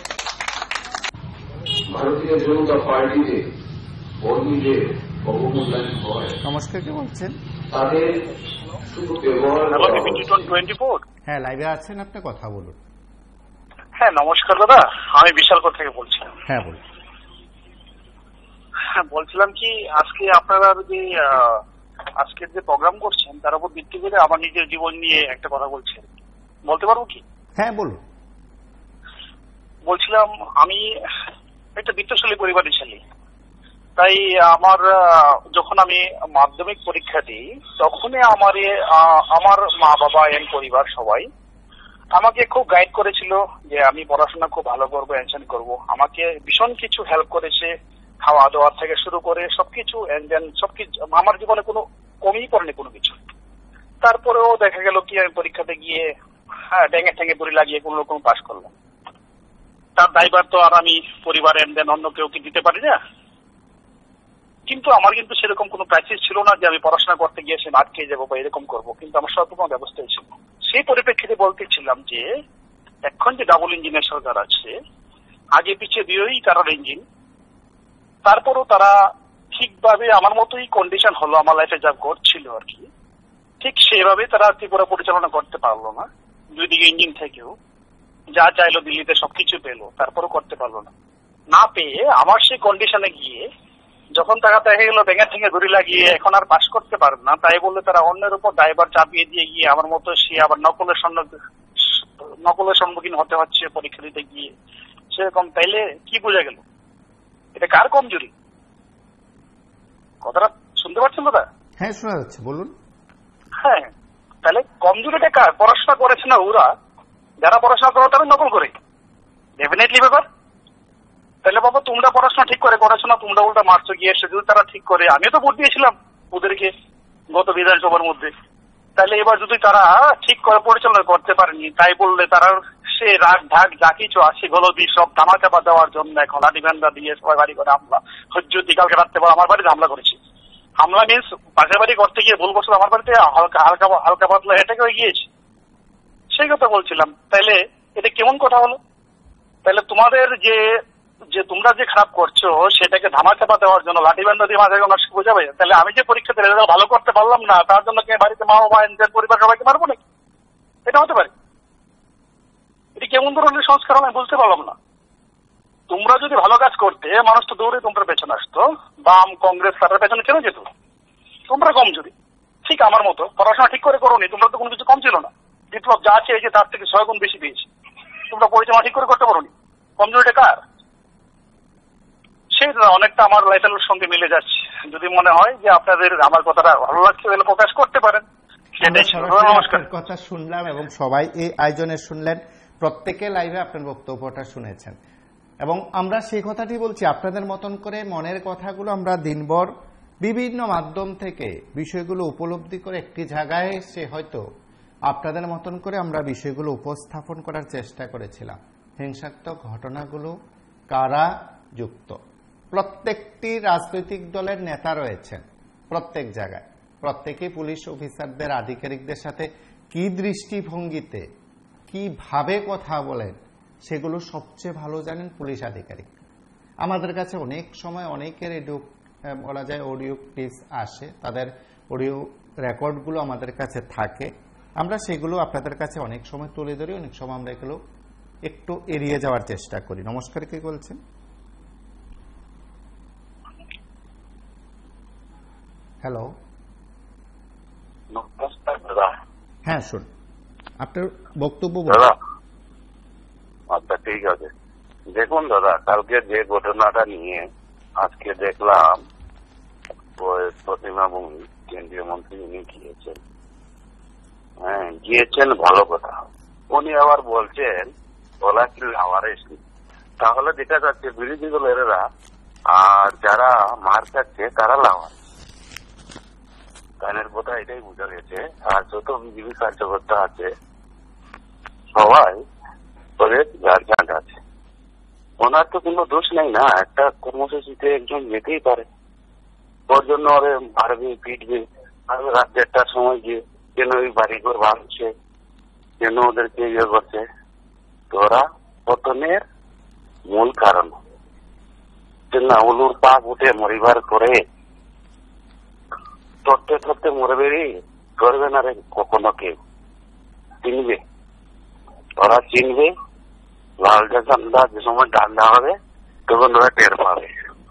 ভারতীয় জনতা পার্টিতে কর্মীদের অবমূল্যায়ন হয়, নমস্কার, কে বলছেন? তাদের শুধু ব্যবহার। হ্যাঁ, লাইভে আছেন, আপনি কথা বলুন। হ্যাঁ, নমস্কার দাদা, আমি বিশালগড় থেকে বলছিলাম। হ্যাঁ বলুন। হ্যাঁ, বলছিলাম কি আজকে আপনারা যে আজকের যে প্রোগ্রাম করছেন তার উপর ভিত্তি করে আমার নিজের জীবন নিয়ে একটা কথা বলছেন, বলতে পারবো কি? হ্যাঁ বলুন। বলছিলাম আমি একটা বিত্তশালী পরিবারের ছেলে, তাই আমার যখন আমি মাধ্যমিক পরীক্ষা দিই তখনই আমার আমার মা বাবা এন পরিবার সবাই আমাকে খুব গাইড করেছিল যে আমি পড়াশোনা খুব ভালো করবো, এনশন করবো। আমাকে ভীষণ কিছু হেল্প করেছে, খাওয়া দাওয়া থেকে শুরু করে সবকিছু, সবকিছু আমার জীবনে কোনো কমই পড়েনি কোনো কিছু। তারপরেও দেখা গেল কি আমি পরীক্ষাতে গিয়ে হ্যাঁ ডেঙে ঠেঙে পড়ি লাগিয়ে কোন রকম পাশ করলাম। তার দায়ভার তো আর আমি পরিবারের দেন অন্য কেউ কি দিতে পারি না। কিন্তু আমার কিন্তু সেরকম কোনো প্র্যাকটিস ছিল না যে আমি পড়াশোনা করতে গিয়ে সে আটকে যাবো বা এরকম করবো, কিন্তু আমার সর্বরকম ব্যবস্থাই ছিল। সেই পরিপ্রেক্ষিতে বলতেছিলাম যে এখন যে ডাবল ইঞ্জিনের সরকার আছে, আগে পিছিয়ে দিয়েই তারা ইঞ্জিন, তারপরও তারা ঠিকভাবে আমার মতোই কন্ডিশন হলো আমার লাইফে যা ঘটছিল আর কি, ঠিক সেভাবে তারা ত্রিপুরা পরিচালনা করতে পারলো না। দুই দিকে ইঞ্জিন থেকেও যা চাইলো দিল্লিতে সবকিছু পেলো, তারপরও করতে পারলো না। না পেয়ে আমার সেই কন্ডিশনে গিয়ে যখন তারা দেখা গেল ভেঙে ঠেঙে ঘুরি লাগিয়ে এখন আর পাস করতে পারবে না, তাই বলে তারা অন্যের উপর দায়ভার চাপিয়ে দিয়ে গিয়ে আমার মতো সে আবার নকলের নকলের সম্মুখীন হতে হচ্ছে পরীক্ষা দিতে গিয়ে, সেরকম তাইলে কি বোঝা গেল এটা কার কমজোরি? কথাটা শুনতে পাচ্ছেন দাদা? হ্যাঁ শোনা যাচ্ছে, বলুন। হ্যাঁ, তাহলে কমজোরিটা কার? পড়াশোনা করেছে না ওরা, যারা পড়াশোনা করে তারা নকল করে, ডেফিনেটলি ব্যাপার। তাহলে বাবা তোমরা পড়াশোনা ঠিক করে করেছো না, তোমরা উল্টা মারছো গিয়ে, সে যদি তারা ঠিক করে, আমিও তো ভোট দিয়েছিলাম ওদেরকে গত বিধানসভার মধ্যে, তাহলে এবার যদি তারা ঠিক করে পরিচালনা করতে পারেনি, তাই বললে তারা সে রাগ ঢাক যা কিছু আছে গুলো দিয়ে সব ধামা চাপা দেওয়ার জন্য এখন লাঠি ভান্ডা দিয়ে সবাই বাড়ি করে হামলা হচ্ছে। কালকে রাত্রে আমার বাড়িতে হামলা করেছি। হামলা মিন্স পাশের বাড়ি করতে গিয়ে ভুল বছর আমার বাড়িতে হালকা হালকা হালকা পাতলা হেঁটে হয়ে গিয়েছে, সেই কথা বলছিলাম। তাইলে এটা কেমন কথা হলো? তাহলে তোমাদের যে যে তোমরা যে খারাপ করছো সেটাকে ধামা চাপা দেওয়ার জন্য লাঠি বান্ধা দিয়ে মাঝে মানুষ বোঝাবে। তাহলে আমি যে পরীক্ষাতে রেজাল্ট ভালো করতে পারলাম না তার জন্য কে বাড়িতে মা বাবা নিজের পরিবার সবাইকে মারবো নাকি? এটা হতে পারে? এটি কেমন ধরনের সংস্কার আমি বলতে পারলাম না। তোমরা যদি ভালো কাজ করতে মানুষ তো দৌড়ে তোমরা পেছনে আসতো, বাম কংগ্রেস তাদের পেছনে কেন যেত? তোমরা কমজোরি, ঠিক আমার মতো পড়াশোনা ঠিক করে করোনি, তোমরা তো কোনো কিছু কম ছিল না, বিপ্লব যা চেয়েছে তার থেকে ছয় গুণ বেশি পেয়েছে, তোমরা পরিচালনা ঠিক করে করতে পারোনি। কমজোরিটা কার? সেই অনেকটা আমার লাইফের সঙ্গে মিলে যাচ্ছে। যদি মনে হয় যে আপনাদের আমার কথাটা ভালো লাগছে তাহলে প্রকাশ করতে পারেন। নমস্কার, কথা শুনলাম এবং সবাই এই আয়োজনে শুনলেন, প্রত্যেকে লাইভে আপনার বক্তব্যটা শুনেছেন এবং আমরা সেই কথাটি বলছি, আপনাদের মতন করে মনের কথাগুলো আমরা দিনভর বিভিন্ন মাধ্যম থেকে বিষয়গুলো উপলব্ধি করে একটি জায়গায় এসে হয়তো আপনাদের মতন করে আমরা বিষয়গুলো উপস্থাপন করার চেষ্টা করেছিলাম। হিংসাত্মক ঘটনাগুলো কারা যুক্ত, প্রত্যেকটি রাজনৈতিক দলের নেতা রয়েছেন প্রত্যেক জায়গায়, প্রত্যেকেই পুলিশ অফিসারদের আধিকারিকদের সাথে কি দৃষ্টিভঙ্গিতে কিভাবে কথা বলেন সেগুলো সবচেয়ে ভালো জানেন পুলিশ আধিকারিক। আমাদের কাছে অনেক সময় অনেকের এডু বলা যায় অডিও ক্লিপস আসে, তাদের অডিও রেকর্ডগুলো আমাদের কাছে থাকে, আমরা সেগুলো আপনাদের কাছে অনেক সময় তুলে ধরি, অনেক সময় আমরা এগুলো একটু এড়িয়ে যাওয়ার চেষ্টা করি। নমস্কার, কে বলছেন? হ্যালো, নমস্কার দাদা। হ্যাঁ শুন, আপনার বক্তব্য দাদা। আচ্ছা ঠিক আছে, দেখুন দাদা, কালকে যে ঘটনাটা নিয়ে আজকে দেখলাম প্রতিমা কেন্দ্রীয় মন্ত্রী উনি গিয়েছেন, হ্যাঁ গিয়েছেন ভালো কথা, উনি আবার বলছেন ওলা কি লাওয়ারিস, তাহলে দেখা যাচ্ছে বিরোধী দলেরা আর যারা মার খাচ্ছে তারা লাওয়ারিস। গানের কথা এটাই বোঝা গেছে। আর যত বিজেপি কার্যকর্তা আছে সবাই ওদের গার্জিয়ান আছে, ওনার তো কোনো দোষ নেই না, একটা কর্মসূচিতে একজন যেতেই পারে, ওর জন্য ওরে মারবে পিটবে, আর রাত দেড়টার সময় গিয়ে কেন ওই বাড়িঘর ভাঙছে, কেন ওদেরকে ইয়ে করছে, তো ওরা পতনের মূল কারণ না উলুর পাক উঠে মরিবার করে তরতে তরতে মরবে রে, করবে না রে কখনো কেউ, চিনবে ওরা চিনবে, লাল ঝান্ডা যে সময় ডান্ডা হবে তখন ওরা টের পাবে।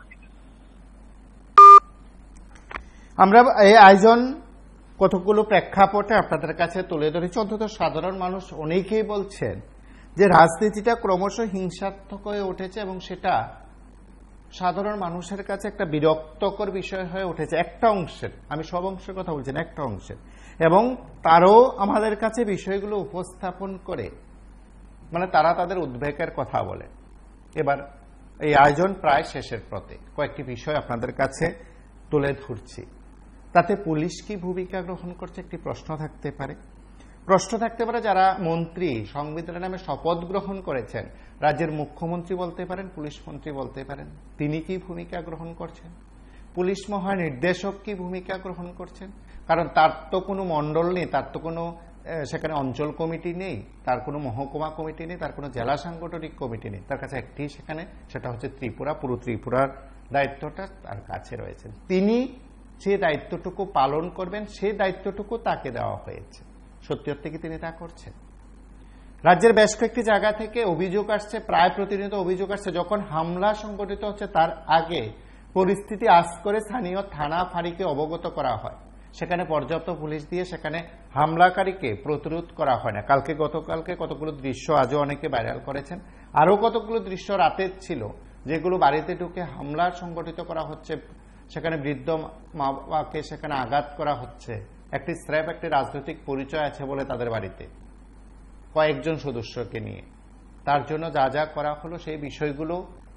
আমরা এই আয়োজন কতগুলো প্রেক্ষাপটে আপনাদের কাছে তুলে ধরেছি। অন্তত সাধারণ মানুষ অনেকেই বলছেন যে রাজনীতিটা ক্রমশ হিংসাত্মক হয়ে উঠেছে এবং সেটা সাধারণ মানুষের কাছে একটা বিরক্তকর বিষয় হয়ে উঠেছে একটা অংশের, আমি সব অংশের কথা বলছি না, একটা অংশের, এবং তারও আমাদের কাছে বিষয়গুলো উপস্থাপন করে মানে তারা তাদের উদ্বেগের কথা বলে। এবার এই আয়োজন প্রায় শেষের পথে, কয়েকটি বিষয় আপনাদের কাছে তুলে ধরছি। তাতে পুলিশ কি ভূমিকা গ্রহণ করছে একটি প্রশ্ন থাকতে পারে। প্রশ্ন থাকতে পারে যারা মন্ত্রী সংবিধানের নামে শপথ গ্রহণ করেছেন, রাজ্যের মুখ্যমন্ত্রী বলতে পারেন, পুলিশ মন্ত্রী বলতে পারেন, তিনি কি ভূমিকা গ্রহণ করছেন, পুলিশ মহানির্দেশক কি ভূমিকা গ্রহণ করছেন, কারণ তার তো কোনো মন্ডল নেই, তার তো কোনো সেখানে অঞ্চল কমিটি নেই, তার কোনো মহকুমা কমিটি নেই, তার কোনো জেলা সাংগঠনিক কমিটি নেই, তার কাছে একটি সেখানে, সেটা হচ্ছে ত্রিপুরা। পুরো ত্রিপুরার দায়িত্বটা তার কাছে রয়েছে, তিনি যে দায়িত্বটুকু পালন করবেন সেই দায়িত্বটুকু তাকে দেওয়া হয়েছে। সত্যি অর্থে কি তিনি তা করছেন? রাজ্যের বেশ কয়েকটি জায়গা থেকে অভিযোগ আসছে, প্রায় প্রতিনিয়ত অভিযোগ আসছে, যখন হামলা সংঘটিত হচ্ছে তার আগে পরিস্থিতি আজ করে স্থানীয় থানা ফাঁড়িকে অবগত করা হয়, সেখানে পর্যাপ্ত পুলিশ দিয়ে সেখানে হামলাকারীকে প্রতিরোধ করা হয় না। কালকে গতকালকে কতগুলো দৃশ্য আজও অনেকে ভাইরাল করেছেন, আরো কতগুলো দৃশ্য রাতের ছিল যেগুলো বাড়িতে ঢুকে হামলা সংগঠিত করা হচ্ছে, সেখানে বৃদ্ধ মা বাবাকে সেখানে আঘাত করা হচ্ছে। একটি স্র্যাপ একটি রাজনৈতিক পরিচয় আছে বলে তাদের বাড়িতে কয়েকজন সদস্যকে নিয়ে, তার জন্য যা যা করা হলো সেই বিষয়গুলো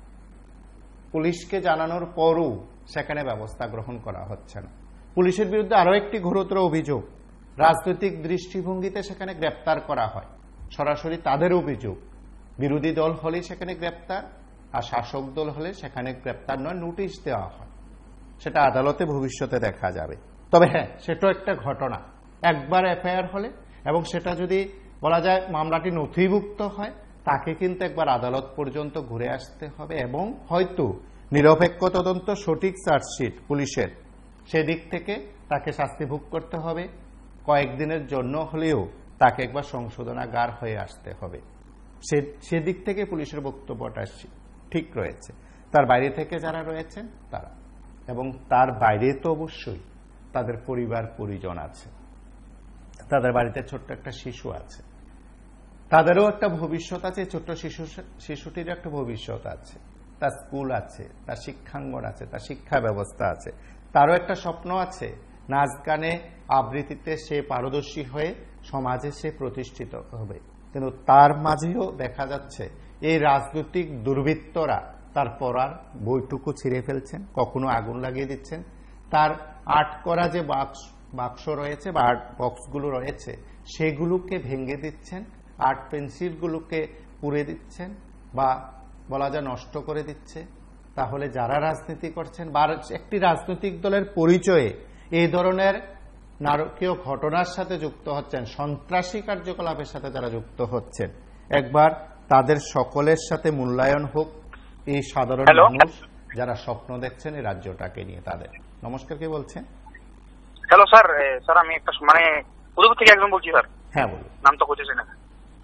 পুলিশকে জানানোর পরও সেখানে ব্যবস্থা গ্রহণ করা হচ্ছে না। পুলিশের বিরুদ্ধে আরো একটি ঘোরতর অভিযোগ, রাজনৈতিক দৃষ্টিভঙ্গিতে সেখানে গ্রেপ্তার করা হয়। সরাসরি তাদের অভিযোগ, বিরোধী দল হলে সেখানে গ্রেপ্তার, আর শাসক দল হলে সেখানে গ্রেপ্তার নয়, নোটিশ দেওয়া হয়। সেটা আদালতে ভবিষ্যতে দেখা যাবে। তবে হ্যাঁ, সেটাও একটা ঘটনা, একবার এফআইআর হলে এবং সেটা যদি বলা যায় মামলাটি নথিভুক্ত হয়, তাকে কিন্তু একবার আদালত পর্যন্ত ঘুরে আসতে হবে এবং হয়তো নিরপেক্ষ তদন্ত, সঠিক চার্জশিট পুলিশের, সেদিক থেকে তাকে শাস্তি ভোগ করতে হবে। কয়েকদিনের জন্য হলেও তাকে একবার সংশোধনাগার হয়ে আসতে হবে। সেদিক থেকে পুলিশের বক্তব্যটা ঠিক রয়েছে। তার বাইরে থেকে যারা রয়েছেন তারা, এবং তার বাইরে তো অবশ্যই তাদের পরিবার পরিজন আছে, তাদের বাড়িতে ছোট্ট একটা শিশু আছে, তাদেরও একটা ভবিষ্যৎ আছে। ছোট্ট শিশু শিশুটির একটা ভবিষ্যৎ আছে, তার স্কুল আছে, তার শিক্ষাঙ্গন আছে, তার শিক্ষা ব্যবস্থা আছে, তারও একটা স্বপ্ন আছে, নাচ গানে আবৃত্তিতে সে পারদর্শী হয়ে সমাজে সে প্রতিষ্ঠিত হবে। কিন্তু তার মাঝেও দেখা যাচ্ছে এই রাজনৈতিক দুর্বৃত্তরা তার পড়ার বইটুকু ছিঁড়ে ফেলছেন, কখনো আগুন লাগিয়ে দিচ্ছেন, তার আর্ট করা যে বাক্স বাক্স রয়েছে বা আর্ট বক্সগুলো রয়েছে সেগুলোকে ভেঙে দিচ্ছেন, আর্ট পেন্সিলগুলোকে পুড়ে দিচ্ছেন বা বলা যায় নষ্ট করে দিচ্ছে। তাহলে যারা রাজনীতি করছেন বা একটি রাজনৈতিক দলের পরিচয়ে এই ধরনের নারকীয় ঘটনার সাথে যুক্ত হচ্ছেন, সন্ত্রাসী কার্যকলাপের সাথে যারা যুক্ত হচ্ছেন, একবার তাদের সকলের সাথে মূল্যায়ন হোক এই সাধারণ মানুষ যারা স্বপ্ন দেখছেন এই রাজ্যটাকে নিয়ে তাদের। নমস্কার, কে বলছেন? হ্যালো স্যার, স্যার আমি একটা মানে উদয়পুর থেকে একজন বলছি স্যার। হ্যাঁ বলুন। নাম তো খুঁজেছে না।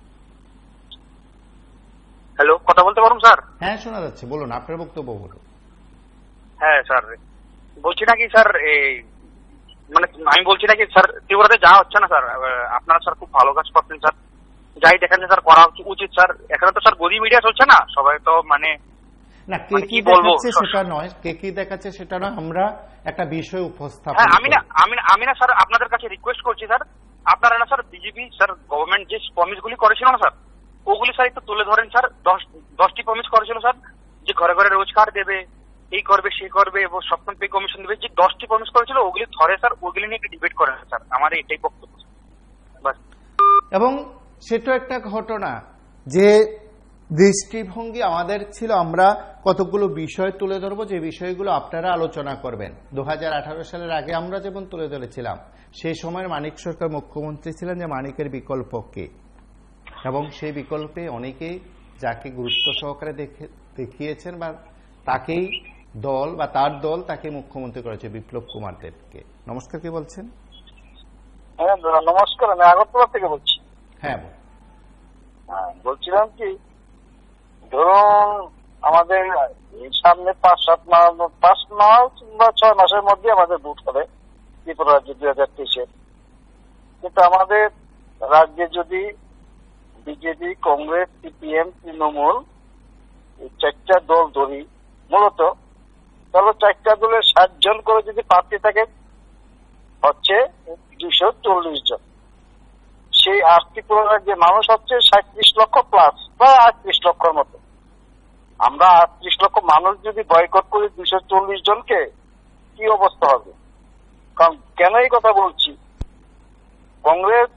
হ্যালো, কথা বলতে পারুন স্যার? হ্যাঁ শোনা যাচ্ছে, বলুন আপনার বক্তব্য বলুন। হ্যাঁ স্যার, বলছি নাকি স্যার এই মানে আমি বলছি নাকি স্যার ত্রিপুরাতে যা হচ্ছে না স্যার, আপনারা স্যার খুব ভালো কাজ করছেন স্যার, যাই দেখেন স্যার করা উচিত স্যার। এখানে তো স্যার গদি মিডিয়া চলছে না, সবাই তো মানে না কে কি দেখাচ্ছে সেটা নয়, কে কি দেখাচ্ছে সেটা নয়, আমরা একটা বিষয় উপস্থাপন। হ্যাঁ আমি না আমি আমি না স্যার আপনাদের কাছে রিকোয়েস্ট করছি স্যার, আপনারা না স্যার বিজেপি স্যার গভর্নমেন্ট যে প্রমিস গুলি করেছিল না স্যার, ওগুলি স্যার একটু তুলে ধরেন স্যার। দশ দশটি প্রমিস করেছিল স্যার, যে ঘরে ঘরে রোজগার দেবে, এই করবে সেই করবে এবং সপ্তম পে কমিশন দেবে, যে দশটি প্রমিস করেছিল ওগুলি ধরে স্যার ওগুলি নিয়ে একটু ডিবেট করেন স্যার, আমার এটাই বক্তব্য। এবং সেটা একটা ঘটনা যে দৃষ্টিভঙ্গি আমাদের ছিল, আমরা কতগুলো বিষয় তুলে ধরবো যে বিষয়গুলো আপনারা আলোচনা করবেন। দু হাজার আঠারো সালের আগে আমরা যেমন তুলে ধরেছিলাম, সেই সময়ের মানিক সরকার মুখ্যমন্ত্রী ছিলেন, যে মানিকের বিকল্প কে, এবং সেই বিকল্পে অনেকেই যাকে গুরুত্ব সহকারে দেখিয়েছেন বা তাকেই দল বা তার দল তাকে মুখ্যমন্ত্রী করেছে, বিপ্লব কুমার দেবকে। নমস্কার, কে বলছেন? হ্যাঁ নমস্কার, আমি আগরতলা থেকে বলছি। হ্যাঁ বলছিলাম কি, ধরুন আমাদের সামনে পাঁচ সাত মাস পাঁচ মাস বা ছয় মাসের মধ্যে আমাদের ভোট হবে ত্রিপুরা রাজ্যে দুই হাজার তেইশে। কিন্তু আমাদের রাজ্যে যদি বিজেপি, কংগ্রেস, সিপিএম, তৃণমূল এই চারটা দল ধরি মূলত, তাহলে চারটা দলের ষাট জন করে যদি প্রার্থী থাকে হচ্ছে দুইশো চল্লিশ জন। সেই আট ত্রিপুরা রাজ্যে মানুষ হচ্ছে সাঁত্রিশ লক্ষ প্লাস বা আটত্রিশ লক্ষের মতো। আমরা আটত্রিশ লক্ষ মানুষ যদি বয়কট করি দুইশো চল্লিশ জনকে, কি অবস্থা হবে? কেন এই কথা বলছি? কংগ্রেস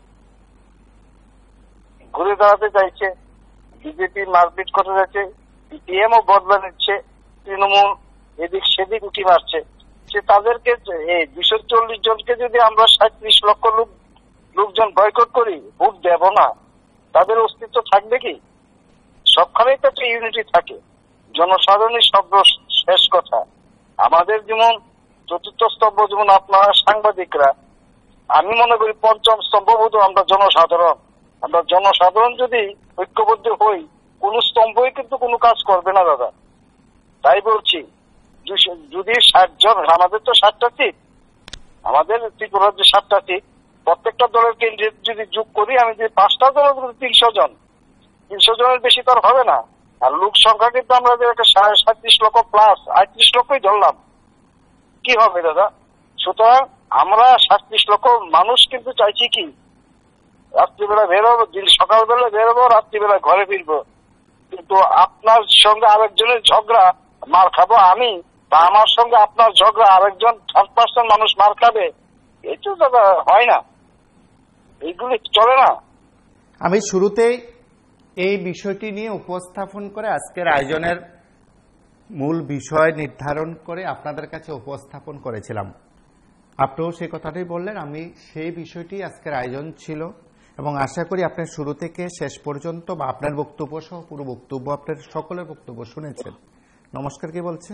ঘুরে দাঁড়াতে চাইছে, বিজেপি মারপিট করতে যাচ্ছে, সিপিএম ও বদলা নিচ্ছে, তৃণমূল এদিক সেদিক উঠি মারছে। সে তাদেরকে এই দুশো চল্লিশ জনকে যদি আমরা সাঁত্রিশ লক্ষ লোক লোকজন বয়কট করি, ভোট দেব না, তাদের অস্তিত্ব থাকবে কি? সবখানেই তো একটা ইউনিটি থাকে, জনসাধারণের শব্দ শেষ কথা। আমাদের যেমন চতুর্থ স্তম্ভ, যেমন আপনারা সাংবাদিকরা, আমি মনে করি পঞ্চম স্তম্ভ বোধ আমরা জনসাধারণ। আমরা জনসাধারণ যদি ঐক্যবদ্ধ হই, কোন স্তম্ভই কিন্তু কোনো কাজ করবে না দাদা। তাই বলছি, যদি ষাট জন, আমাদের তো ষাটটা সিট, আমাদের ত্রিপুরার যে ষাটটা সিট, প্রত্যেকটা দলের কেন্দ্রিত যদি যোগ করি, আমি যদি পাঁচটা দলের তিনশো জন, তিনশো জনের বেশি তো আর হবে না। আর লোক সংখ্যা কিন্তু আমরা সাড়ে সাঁত্রিশ লক্ষ প্লাস আটত্রিশ লক্ষই ধরলাম, কি হবে দাদা? সুতরাং আমরা সাঁত্রিশ লক্ষ মানুষ কিন্তু চাইছি কি, রাত্রিবেলা বেরোবো, দিন সকালবেলা বেরোবো, রাত্রিবেলা ঘরে ফিরবো। কিন্তু আপনার সঙ্গে আরেকজনের ঝগড়া মার খাবো আমি, বা আমার সঙ্গে আপনার ঝগড়া আরেকজন থার্ড পার্সন মানুষ মার খাবে, এই তো দাদা হয় না, এইগুলি চলে না। আমি শুরুতেই এই বিষয়টি নিয়ে উপস্থাপন করে আজকের আয়োজনের মূল বিষয় নির্ধারণ করে আপনাদের কাছে উপস্থাপন করেছিলাম। আপনিও সেই কথাটাই বললেন, আমি সেই বিষয়টি আজকের আয়োজন ছিল এবং আশা করি আপনার শুরু থেকে শেষ পর্যন্ত বা আপনার বক্তব্য সহ পুরো বক্তব্য, আপনার সকলের বক্তব্য শুনেছেন। নমস্কার, কি বলছেন?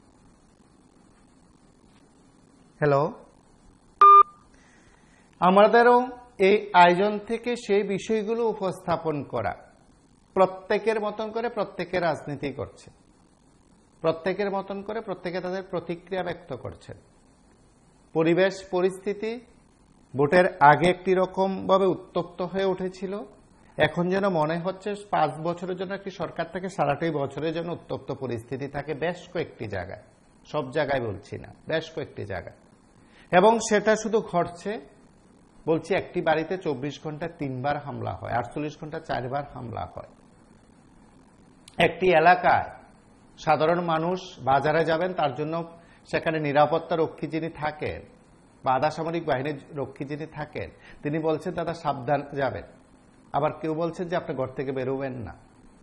হ্যালো, আমাদেরও এই আয়োজন থেকে সেই বিষয়গুলো উপস্থাপন করা, প্রত্যেকের মতন করে প্রত্যেকে রাজনীতি করছে, প্রত্যেকের মতন করে প্রত্যেকে তাদের প্রতিক্রিয়া ব্যক্ত করছেন। পরিবেশ পরিস্থিতি ভোটের আগে একটি রকম ভাবে উত্তপ্ত হয়ে উঠেছিল, এখন যেন মনে হচ্ছে পাঁচ বছরের জন্য একটি সরকার থেকে সারাটাই বছরের জন্য উত্তপ্ত পরিস্থিতি থাকে বেশ কয়েকটি জায়গায়, সব জায়গায় বলছি না, বেশ কয়েকটি জায়গায়। এবং সেটা শুধু ঘটছে, বলছি একটি বাড়িতে চব্বিশ ঘন্টায় তিনবার হামলা হয়, আটচল্লিশ ঘন্টা চারবার হামলা হয়। একটি এলাকায় সাধারণ মানুষ বাজারে যাবেন, তার জন্য সেখানে নিরাপত্তা রক্ষী যিনি থাকেন বা আধা সামরিক বাহিনীর রক্ষী যিনি থাকেন, তিনি বলছেন দাদা সাবধান যাবেন। আবার কেউ বলছেন যে আপনি ঘর থেকে বেরোবেন না।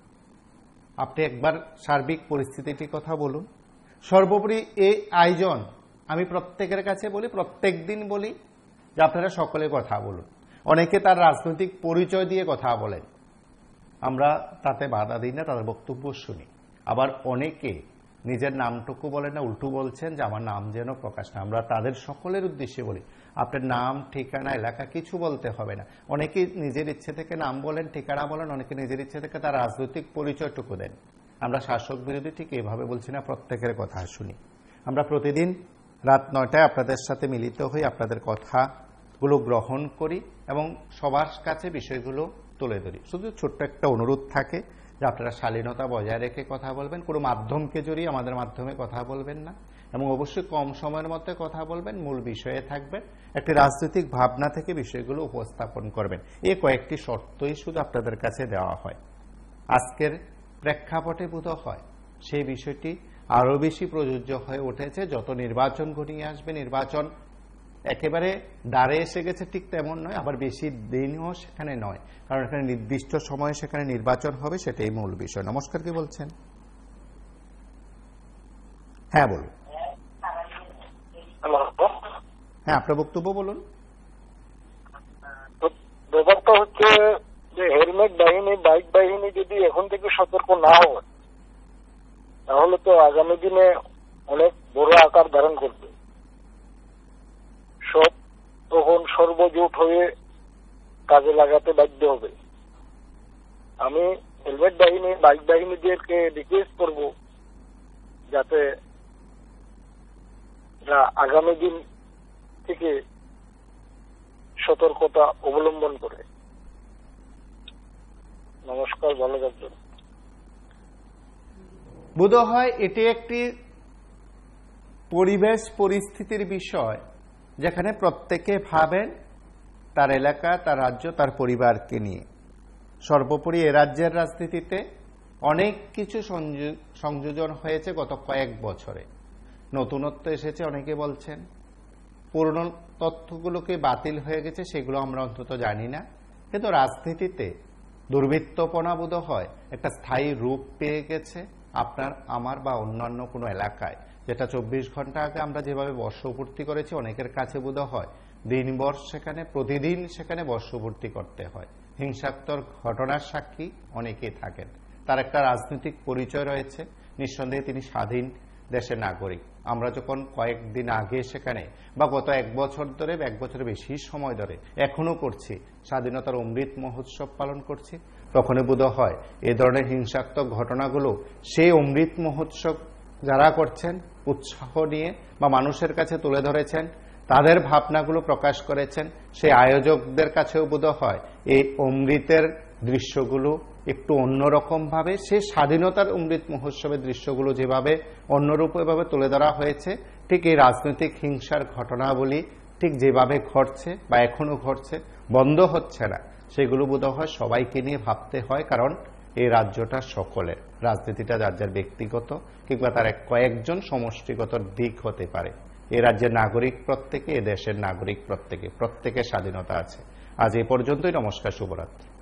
আপনি একবার সার্বিক পরিস্থিতিটি কথা বলুন। সর্বোপরি এই আয়োজন আমি প্রত্যেকের কাছে বলি, প্রত্যেক দিন বলি যে আপনারা সকলে কথা বলুন। অনেকে তার রাজনৈতিক পরিচয় দিয়ে কথা বলেন, আমরা তাতে বাধা দিই না, তাদের বক্তব্য শুনি। আবার অনেকে নিজের নামটুকু বলেন না, উল্টো বলছেন যে আমার নাম যেন প্রকাশ না। আমরা তাদের সকলের উদ্দেশ্যে বলি আপনার নাম, ঠিকানা, এলাকা কিছু বলতে হবে না। অনেকে নিজের ইচ্ছে থেকে নাম বলেন, ঠিকানা বলেন, অনেকে নিজের ইচ্ছে থেকে তার রাজনৈতিক পরিচয়টুকু দেন। আমরা শাসক বিরোধী ঠিক এইভাবে বলছি না, প্রত্যেকের কথা শুনি। আমরা প্রতিদিন রাত নয়টায় আপনাদের সাথে মিলিত হই, আপনাদের কথাগুলো গ্রহণ করি এবং সবার কাছে বিষয়গুলো তুলে ধরি। শুধু ছোট্ট একটা অনুরোধ থাকে যে আপনারা শালীনতা বজায় রেখে কথা বলবেন, কোনো মাধ্যমকে জড়িয়ে আমাদের মাধ্যমে কথা বলবেন না এবং অবশ্যই কম সময়ের মধ্যে কথা বলবেন, মূল বিষয়ে থাকবেন, একটি রাজনৈতিক ভাবনা থেকে বিষয়গুলো উপস্থাপন করবেন। এই কয়েকটি শর্তই শুধু আপনাদের কাছে দেওয়া হয়। আজকের প্রেক্ষাপটে বোধ হয় সেই বিষয়টি আরো বেশি প্রযোজ্য হয়ে উঠেছে। যত নির্বাচন ঘনিয়ে আসবে, নির্বাচন একেবারে দাঁড়ে এসে গেছে ঠিক তেমন নয়, আবার বেশি দিনও সেখানে নয়, কারণ এখানে নির্দিষ্ট সময়ে সেখানে নির্বাচন হবে, সেটাই মূল বিষয়। নমস্কার, কি বলছেন? হ্যাঁ বলুন। হ্যাঁ, আপনার বক্তব্য বলুন। ব্যাপারটা হচ্ছে যে হেলমেট বাহিনী, বাইক বাহিনী যদি এখন থেকে সতর্ক না হয়, তাহলে তো আগামী দিনে অনেক বড় আকার ধারণ করবে। সব তখন সর্বজোট হয়ে কাজে লাগাতে বাধ্য হবে। আমি হেলমেট বাহিনী, বাইক বাহিনীদেরকে রিকোয়েস্ট করব যাতে আগামী দিন থেকে সতর্কতা অবলম্বন করে। নমস্কার, ভালো থাকবেন। বোধ হয় এটি একটি পরিবেশ পরিস্থিতির বিষয়, যেখানে প্রত্যেকে ভাবেন তার এলাকা, তার রাজ্য, তার পরিবারকে নিয়ে। সর্বোপরি এ রাজ্যের রাজনীতিতে অনেক কিছু সংযোজন হয়েছে গত কয়েক বছরে, নতুনত্ব এসেছে অনেকে বলছেন, পূর্ণ তথ্যগুলোকে বাতিল হয়ে গেছে সেগুলো আমরা অন্তত জানি না, কিন্তু রাজনীতিতে দুর্বৃত্তপনা বোধ হয় একটা স্থায়ী রূপ পেয়ে গেছে আপনার আমার বা অন্যান্য কোনো এলাকায়, যেটা চব্বিশ ঘন্টা আগে আমরা যেভাবে বর্ষপূর্তি করেছি অনেকের কাছে বোধ হয় দিনভর সেখানে প্রতিদিন সেখানে বর্ষপূর্তি করতে হয়। হিংসাত্মক ঘটনার সাক্ষী অনেকেই থাকেন, তার একটা রাজনৈতিক পরিচয় রয়েছে, নিঃসন্দেহে তিনি স্বাধীন দেশের নাগরিক। আমরা যখন কয়েকদিন আগে সেখানে বা গত এক বছর ধরে এক বছরের বেশি সময় ধরে এখনো করছি স্বাধীনতার অমৃত মহোৎসব পালন করছি, তখনই বোধ হয় এ ধরনের হিংসাত্মক ঘটনাগুলো সেই অমৃত মহোৎসব যারা করছেন উৎসাহ নিয়ে বা মানুষের কাছে তুলে ধরেছেন, তাদের ভাবনাগুলো প্রকাশ করেছেন, সেই আয়োজকদের কাছেও বোধ হয় এই অমৃতের দৃশ্যগুলো একটু অন্যরকম ভাবে সেই স্বাধীনতার অমৃত মহোৎসবের দৃশ্যগুলো যেভাবে অন্যরূপ এভাবে তুলে ধরা হয়েছে, ঠিক এই রাজনৈতিক হিংসার ঘটনাবলী ঠিক যেভাবে ঘটছে বা এখনো ঘটছে, বন্ধ হচ্ছে না, সেগুলো বোধ হয় সবাইকে নিয়ে ভাবতে হয়। কারণ এই রাজ্যটা সকলের, রাজনীতিটা যার যার ব্যক্তিগত কিংবা তার এক কয়েকজন সমষ্টিগত দিক হতে পারে। এই রাজ্যের নাগরিক প্রত্যেকে, এ দেশের নাগরিক প্রত্যেকে, প্রত্যেকের স্বাধীনতা আছে। আজ এই পর্যন্তই। নমস্কার, শুভরাত্রি।